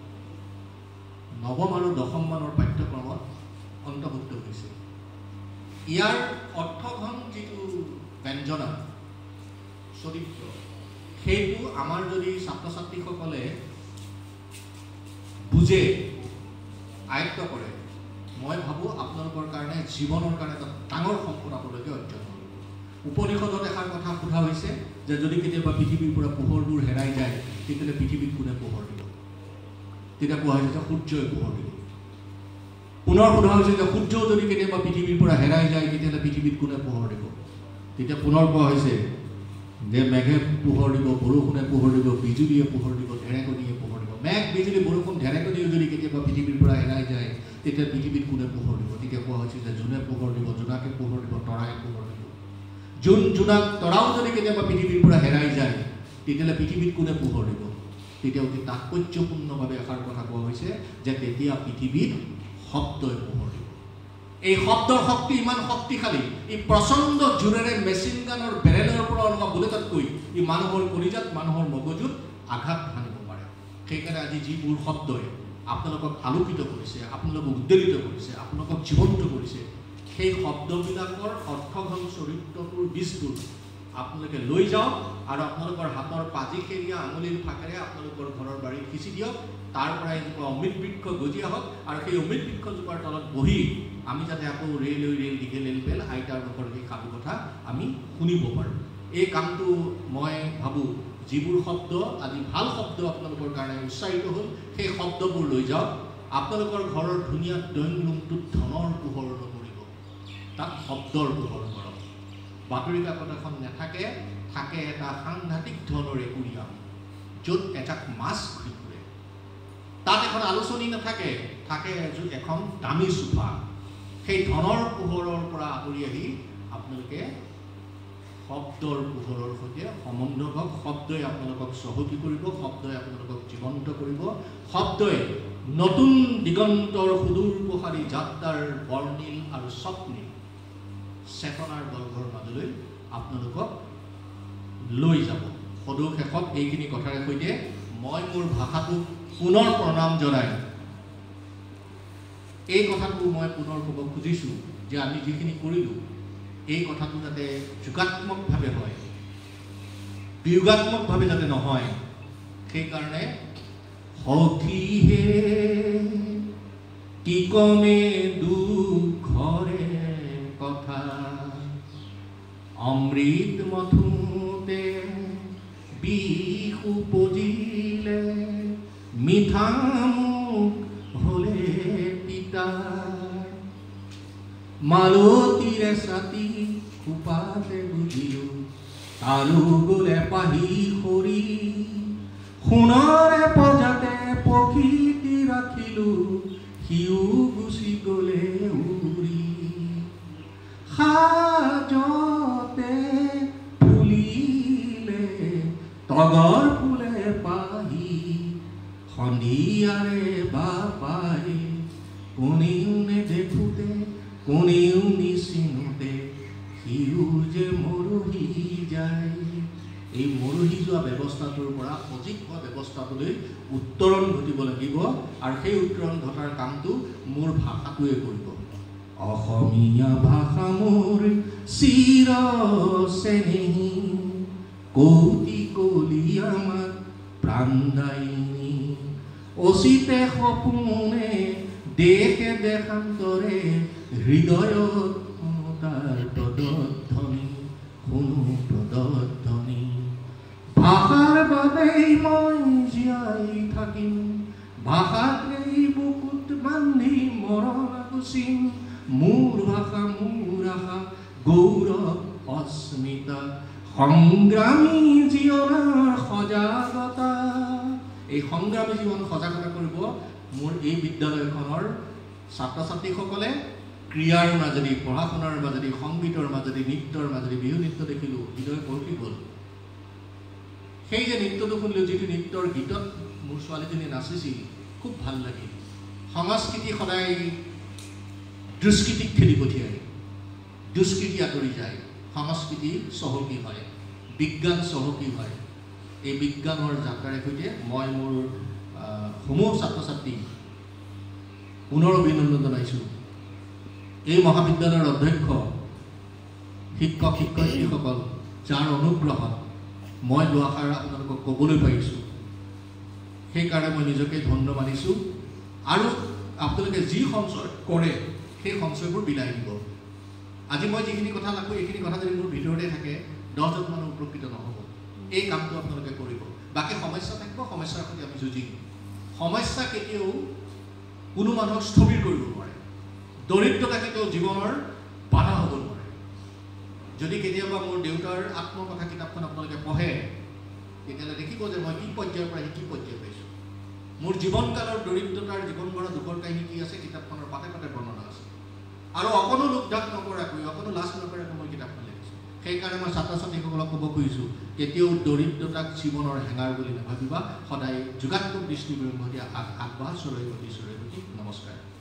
নৱম আৰু দশম মানৰ পাঠ্যক্ৰমত অন্তৰ্ভুক্ত হৈছে। ইয়াৰ অৰ্থঘন যিটো ব্যঞ্জনা চৰিত্ৰ, সেইটো আমাৰ যদি ছাত্ৰ ছাত্ৰীসকলে বুজে, আয়ত্ত কৰে, মই ভাবোঁ আপোনালোকৰ কাৰণে জীৱনৰ কাৰণে এটা ডাঙৰ সম্পদ আপোনালোকে অৰ্জন কৰিব। উপনিষদত এষাৰ কথা সোধা হৈছে যে যদি কেতিয়াবা পৃথিৱীৰ পৰা পোহৰবোৰ হেৰাই যায়, তেতিয়াহ'লে পৃথিৱীত কোনে পোহৰ দিব? তেতিয়া কোৱা হৈছে যে সূৰ্যই পোহৰ দিব। পুনৰ সোধা হৈছে যে সূৰ্যও যদি কেতিয়াবা পৃথিৱীৰ পৰা হেৰাই যায়, তেতিয়াহ'লে পৃথিৱীত কোনে পোহৰ দিব? তেতিয়া পুনৰ কোৱা হৈছে যে মেঘে পোহৰ দিব, বৰষুণে পোহৰ দিব, বিজুলীয়ে পোহৰ দিব, ঢেৰেকনিয়ে পোহৰ দিব। মেঘ, বিজুলী, বৰষুণ, ঢেৰেকনিও যদি কেতিয়াবা পৃথিৱীৰ পৰা হেৰাই যায়, তেতিয়া পৃথিৱীত কোনে পোহৰ দিব? তেতিয়া কোৱা হৈছে যে জোনে পোহৰ দিব, জোনাকে পোহৰ দিব, তৰাই পোহৰ দিব। জোন, জোনাক, তৰাও যদি কেতিয়াবা পৃথিৱীৰ পৰা হেৰাই যায়, তেতিয়াহ'লে পৃথিৱীত কোনে পোহৰ দিব? তেতিয়া অতি তাৎপৰ্যপূৰ্ণভাৱে এষাৰ কথা কোৱা হৈছে যে তেতিয়া পৃথিৱীত শব্দই পোহৰ দিব। এই শব্দৰ শক্তি ইমান শক্তিশালী, ই প্ৰচণ্ড জোৰেৰে মেচিন গানৰ বেৰেলৰ পৰা ওলোৱা বুলেটতকৈ ই মানুহৰ কলিজাত, মানুহৰ মগজুত আঘাত হানিব পাৰে। সেইকাৰণে আজি যিবোৰ শব্দই আপোনালোকক আলোকিত কৰিছে, আপোনালোকক উদ্বেলিত কৰিছে, আপোনালোকক জীৱন্ত কৰিছে, সেই শব্দবিলাকৰ অৰ্থঘন চৰিত্ৰটোৰ বীজবোৰ আপোনালোকে লৈ যাওক আৰু আপোনালোকৰ হাতৰ পাজিখেৰীয়া আঙুলিৰ ফাকেৰে আপোনালোকৰ ঘৰৰ বাৰীত সিঁচি দিয়ক। তাৰ পৰা এজোপা অমৃত বৃক্ষ গজি আহক আৰু সেই অমৃত বৃক্ষজোপাৰ তলত বহি আমি যাতে আকৌ ৰেল হৈ ৰেল দীঘে ৰেল পেল আইতাৰ মুখৰ সেই সাধু কথা আমি শুনিব পাৰোঁ। এই কামটো মই ভাবোঁ যিবোৰ শব্দ আজি ভাল শব্দ আপোনালোকৰ কাৰণে উচ্চাৰিত হ'ল, সেই শব্দবোৰ লৈ যাওক। আপোনালোকৰ ঘৰৰ ধুনীয়া ড্ৰয়িং ৰুমটোত ধনৰ পোহৰ নপৰিব, তাত শব্দৰ পোহৰ কৰক। বাতৰি কাকত এখন নাথাকে, থাকে এটা সাংঘাতিক ধৰণৰ একুৰিয়াম য'ত এজাক মাছ ঘূৰি ফুৰে। তাত এখন আলোচনী নাথাকে, থাকে এখন দামী চোফা। সেই ধনৰ পোহৰৰ পৰা আঁতৰি আহি আপোনালোকে শব্দৰ পোহৰৰ সৈতে সম্বন্ধ হওক। শব্দই আপোনালোকক চহকী কৰিব, শব্দই আপোনালোকক জীৱন্ত কৰিব, শব্দই নতুন দিগন্তৰ সুদূৰ প্ৰসাৰী যাত্ৰাৰ বৰ্ণিল আৰু স্বপ্নিল চেতনাৰ বৰ্গৰ মাজলৈ আপোনালোকক লৈ যাব। সদৌ শেষত এইখিনি কথাৰে সৈতে মই মোৰ ভাষাটোক পুনৰ প্ৰণাম জনাই এই কথাটো মই পুনৰ ক'ব খুজিছোঁ যে আমি যিখিনি কৰিলোঁ এই কথাটো যাতে যোগাত্মকভাৱে হয়, বিয়োগাত্মকভাৱে যাতে নহয়, সেইকাৰণে সখীহে কি কমে দুখৰে কথা, অমৃত মথুতে বিষ উপজিলে, মিঠা মুখ হলে তিতা, মালতীৰে ছাতি খোপাতে বুজিলো, তালু গলে পাহি সৰি, সোণৰে পজাতে প্ৰকৃতি ৰাখিলো, সিও গুচি গলে উৰি, সাজতে ফুলিলে তগৰ ফুলে পাহি, সন্ধিয়াৰে বাপাৰে কোনেও নেদেখোতে কোনেও নিচিনোতে সিও যে মৰহি যায়। এই মৰহি যোৱা ব্যৱস্থাটোৰ পৰা সজীৱ হোৱা ব্যৱস্থাটোলৈ উত্তৰণ ঘটিব লাগিব আৰু সেই উত্তৰণ ঘটাৰ কামটো মোৰ ভাষাটোৱে কৰিব। অসমীয়া ভাষা মোৰ চিৰ চেনেহী, কৌতি কলি আমাক প্ৰাণদায়িনী, অচিতে সপোনে দেশে দেশান্তৰে, হৃদয়ত তাৰ প্ৰদধ্বনি, শুনো প্ৰদধ্বনি, ভাষাৰ বাবেই মই জীয়াই থাকিম, ভাষাকেই বুকুত বান্ধি মৰণ গুচিম, মোৰ ভাষা মোৰ আশা গৌৰৱ অস্মিতা, সংগ্ৰামী জীৱনৰ সজাগতা। এই সংগ্ৰামী জীৱন সজাগতা কৰিব মোৰ এই বিদ্যালয়খনৰ ছাত্ৰ ছাত্ৰীসকলে। ক্ৰীড়াৰ মাজেদি, পঢ়া শুনাৰ মাজেদি, সংগীতৰ মাজেদি, নৃত্যৰ মাজেদি, বিহু নৃত্য দেখিলোঁ, হৃদয় পৰকি গ'ল। সেই যে নৃত্যটো শুনিলোঁ, যিটো নৃত্যৰ গীতত মোৰ ছোৱালীজনী নাচিছিল, খুব ভাল লাগিল। সংস্কৃতি সদায় দুষ্কৃতিক ঠেলি পঠিয়ায়, দুষ্কৃতি আঁতৰি যায়, সংস্কৃতি চহকী হয়, বিজ্ঞান চহকী হয়। এই বিজ্ঞানৰ যাত্ৰাৰে সৈতে মই মোৰ সমূহ ছাত্ৰ ছাত্ৰী পুনৰ অভিনন্দন জনাইছোঁ। এই মহাবিদ্যালয়ৰ অধ্যক্ষ শিক্ষক শিক্ষয়িত্ৰীসকল, যাৰ অনুগ্ৰহত মই দুআষাৰ আপোনালোকক ক'বলৈ পাৰিছোঁ, সেইকাৰণে মই নিজকে ধন্য মানিছোঁ। আৰু আপোনালোকে যি সঞ্চয় কৰে সেই সঞ্চয়বোৰ বিলাই দিব। আজি মই যিখিনি কথা লাগোঁ এইখিনি কথা যদি মোৰ ভিতৰতে থাকে, দহজন মানুহ উপকৃত নহ'ব। এই কামটো আপোনালোকে কৰিব। বাকী সমস্যা থাকিব, সমস্যাৰ সৈতে আমি যুঁজিম। সমস্যা কেতিয়াও কোনো মানুহক স্থবিৰ কৰিব নোৱাৰে, দৰিদ্ৰতা কেতিয়াও জীৱনৰ বাধা হ'ব নোৱাৰে। যদি কেতিয়াবা মোৰ দেউতাৰ আত্মকথা কিতাপখন আপোনালোকে পঢ়ে, তেতিয়াহ'লে দেখিব যে মই কি পৰ্যায়ৰ পৰা কি পৰ্যায় পাইছোঁ। মোৰ জীৱনকালৰ দৰিদ্ৰতাৰ জীৱন ভৰা দুখৰ কাহিনী কি আছে কিতাপখনৰ পাতে পাতে বৰ্ণনা আছে। আৰু অকণো লোকদাস নকৰাকৈ, অকণো লাজ নকৰাকৈ মই কিতাপখন লিখিছোঁ। সেইকাৰণে মই ছাত্ৰ ছাত্ৰীসকলক ক'ব খুজিছোঁ, কেতিয়াও দৰিদ্ৰতাক জীৱনৰ হেঙাৰ বুলি নাভাবিবা, সদায় যোগাত্মক দৃষ্টিভংগী আগবাঢ় চলৈ গতি চলৈ গতি। নমস্কাৰ।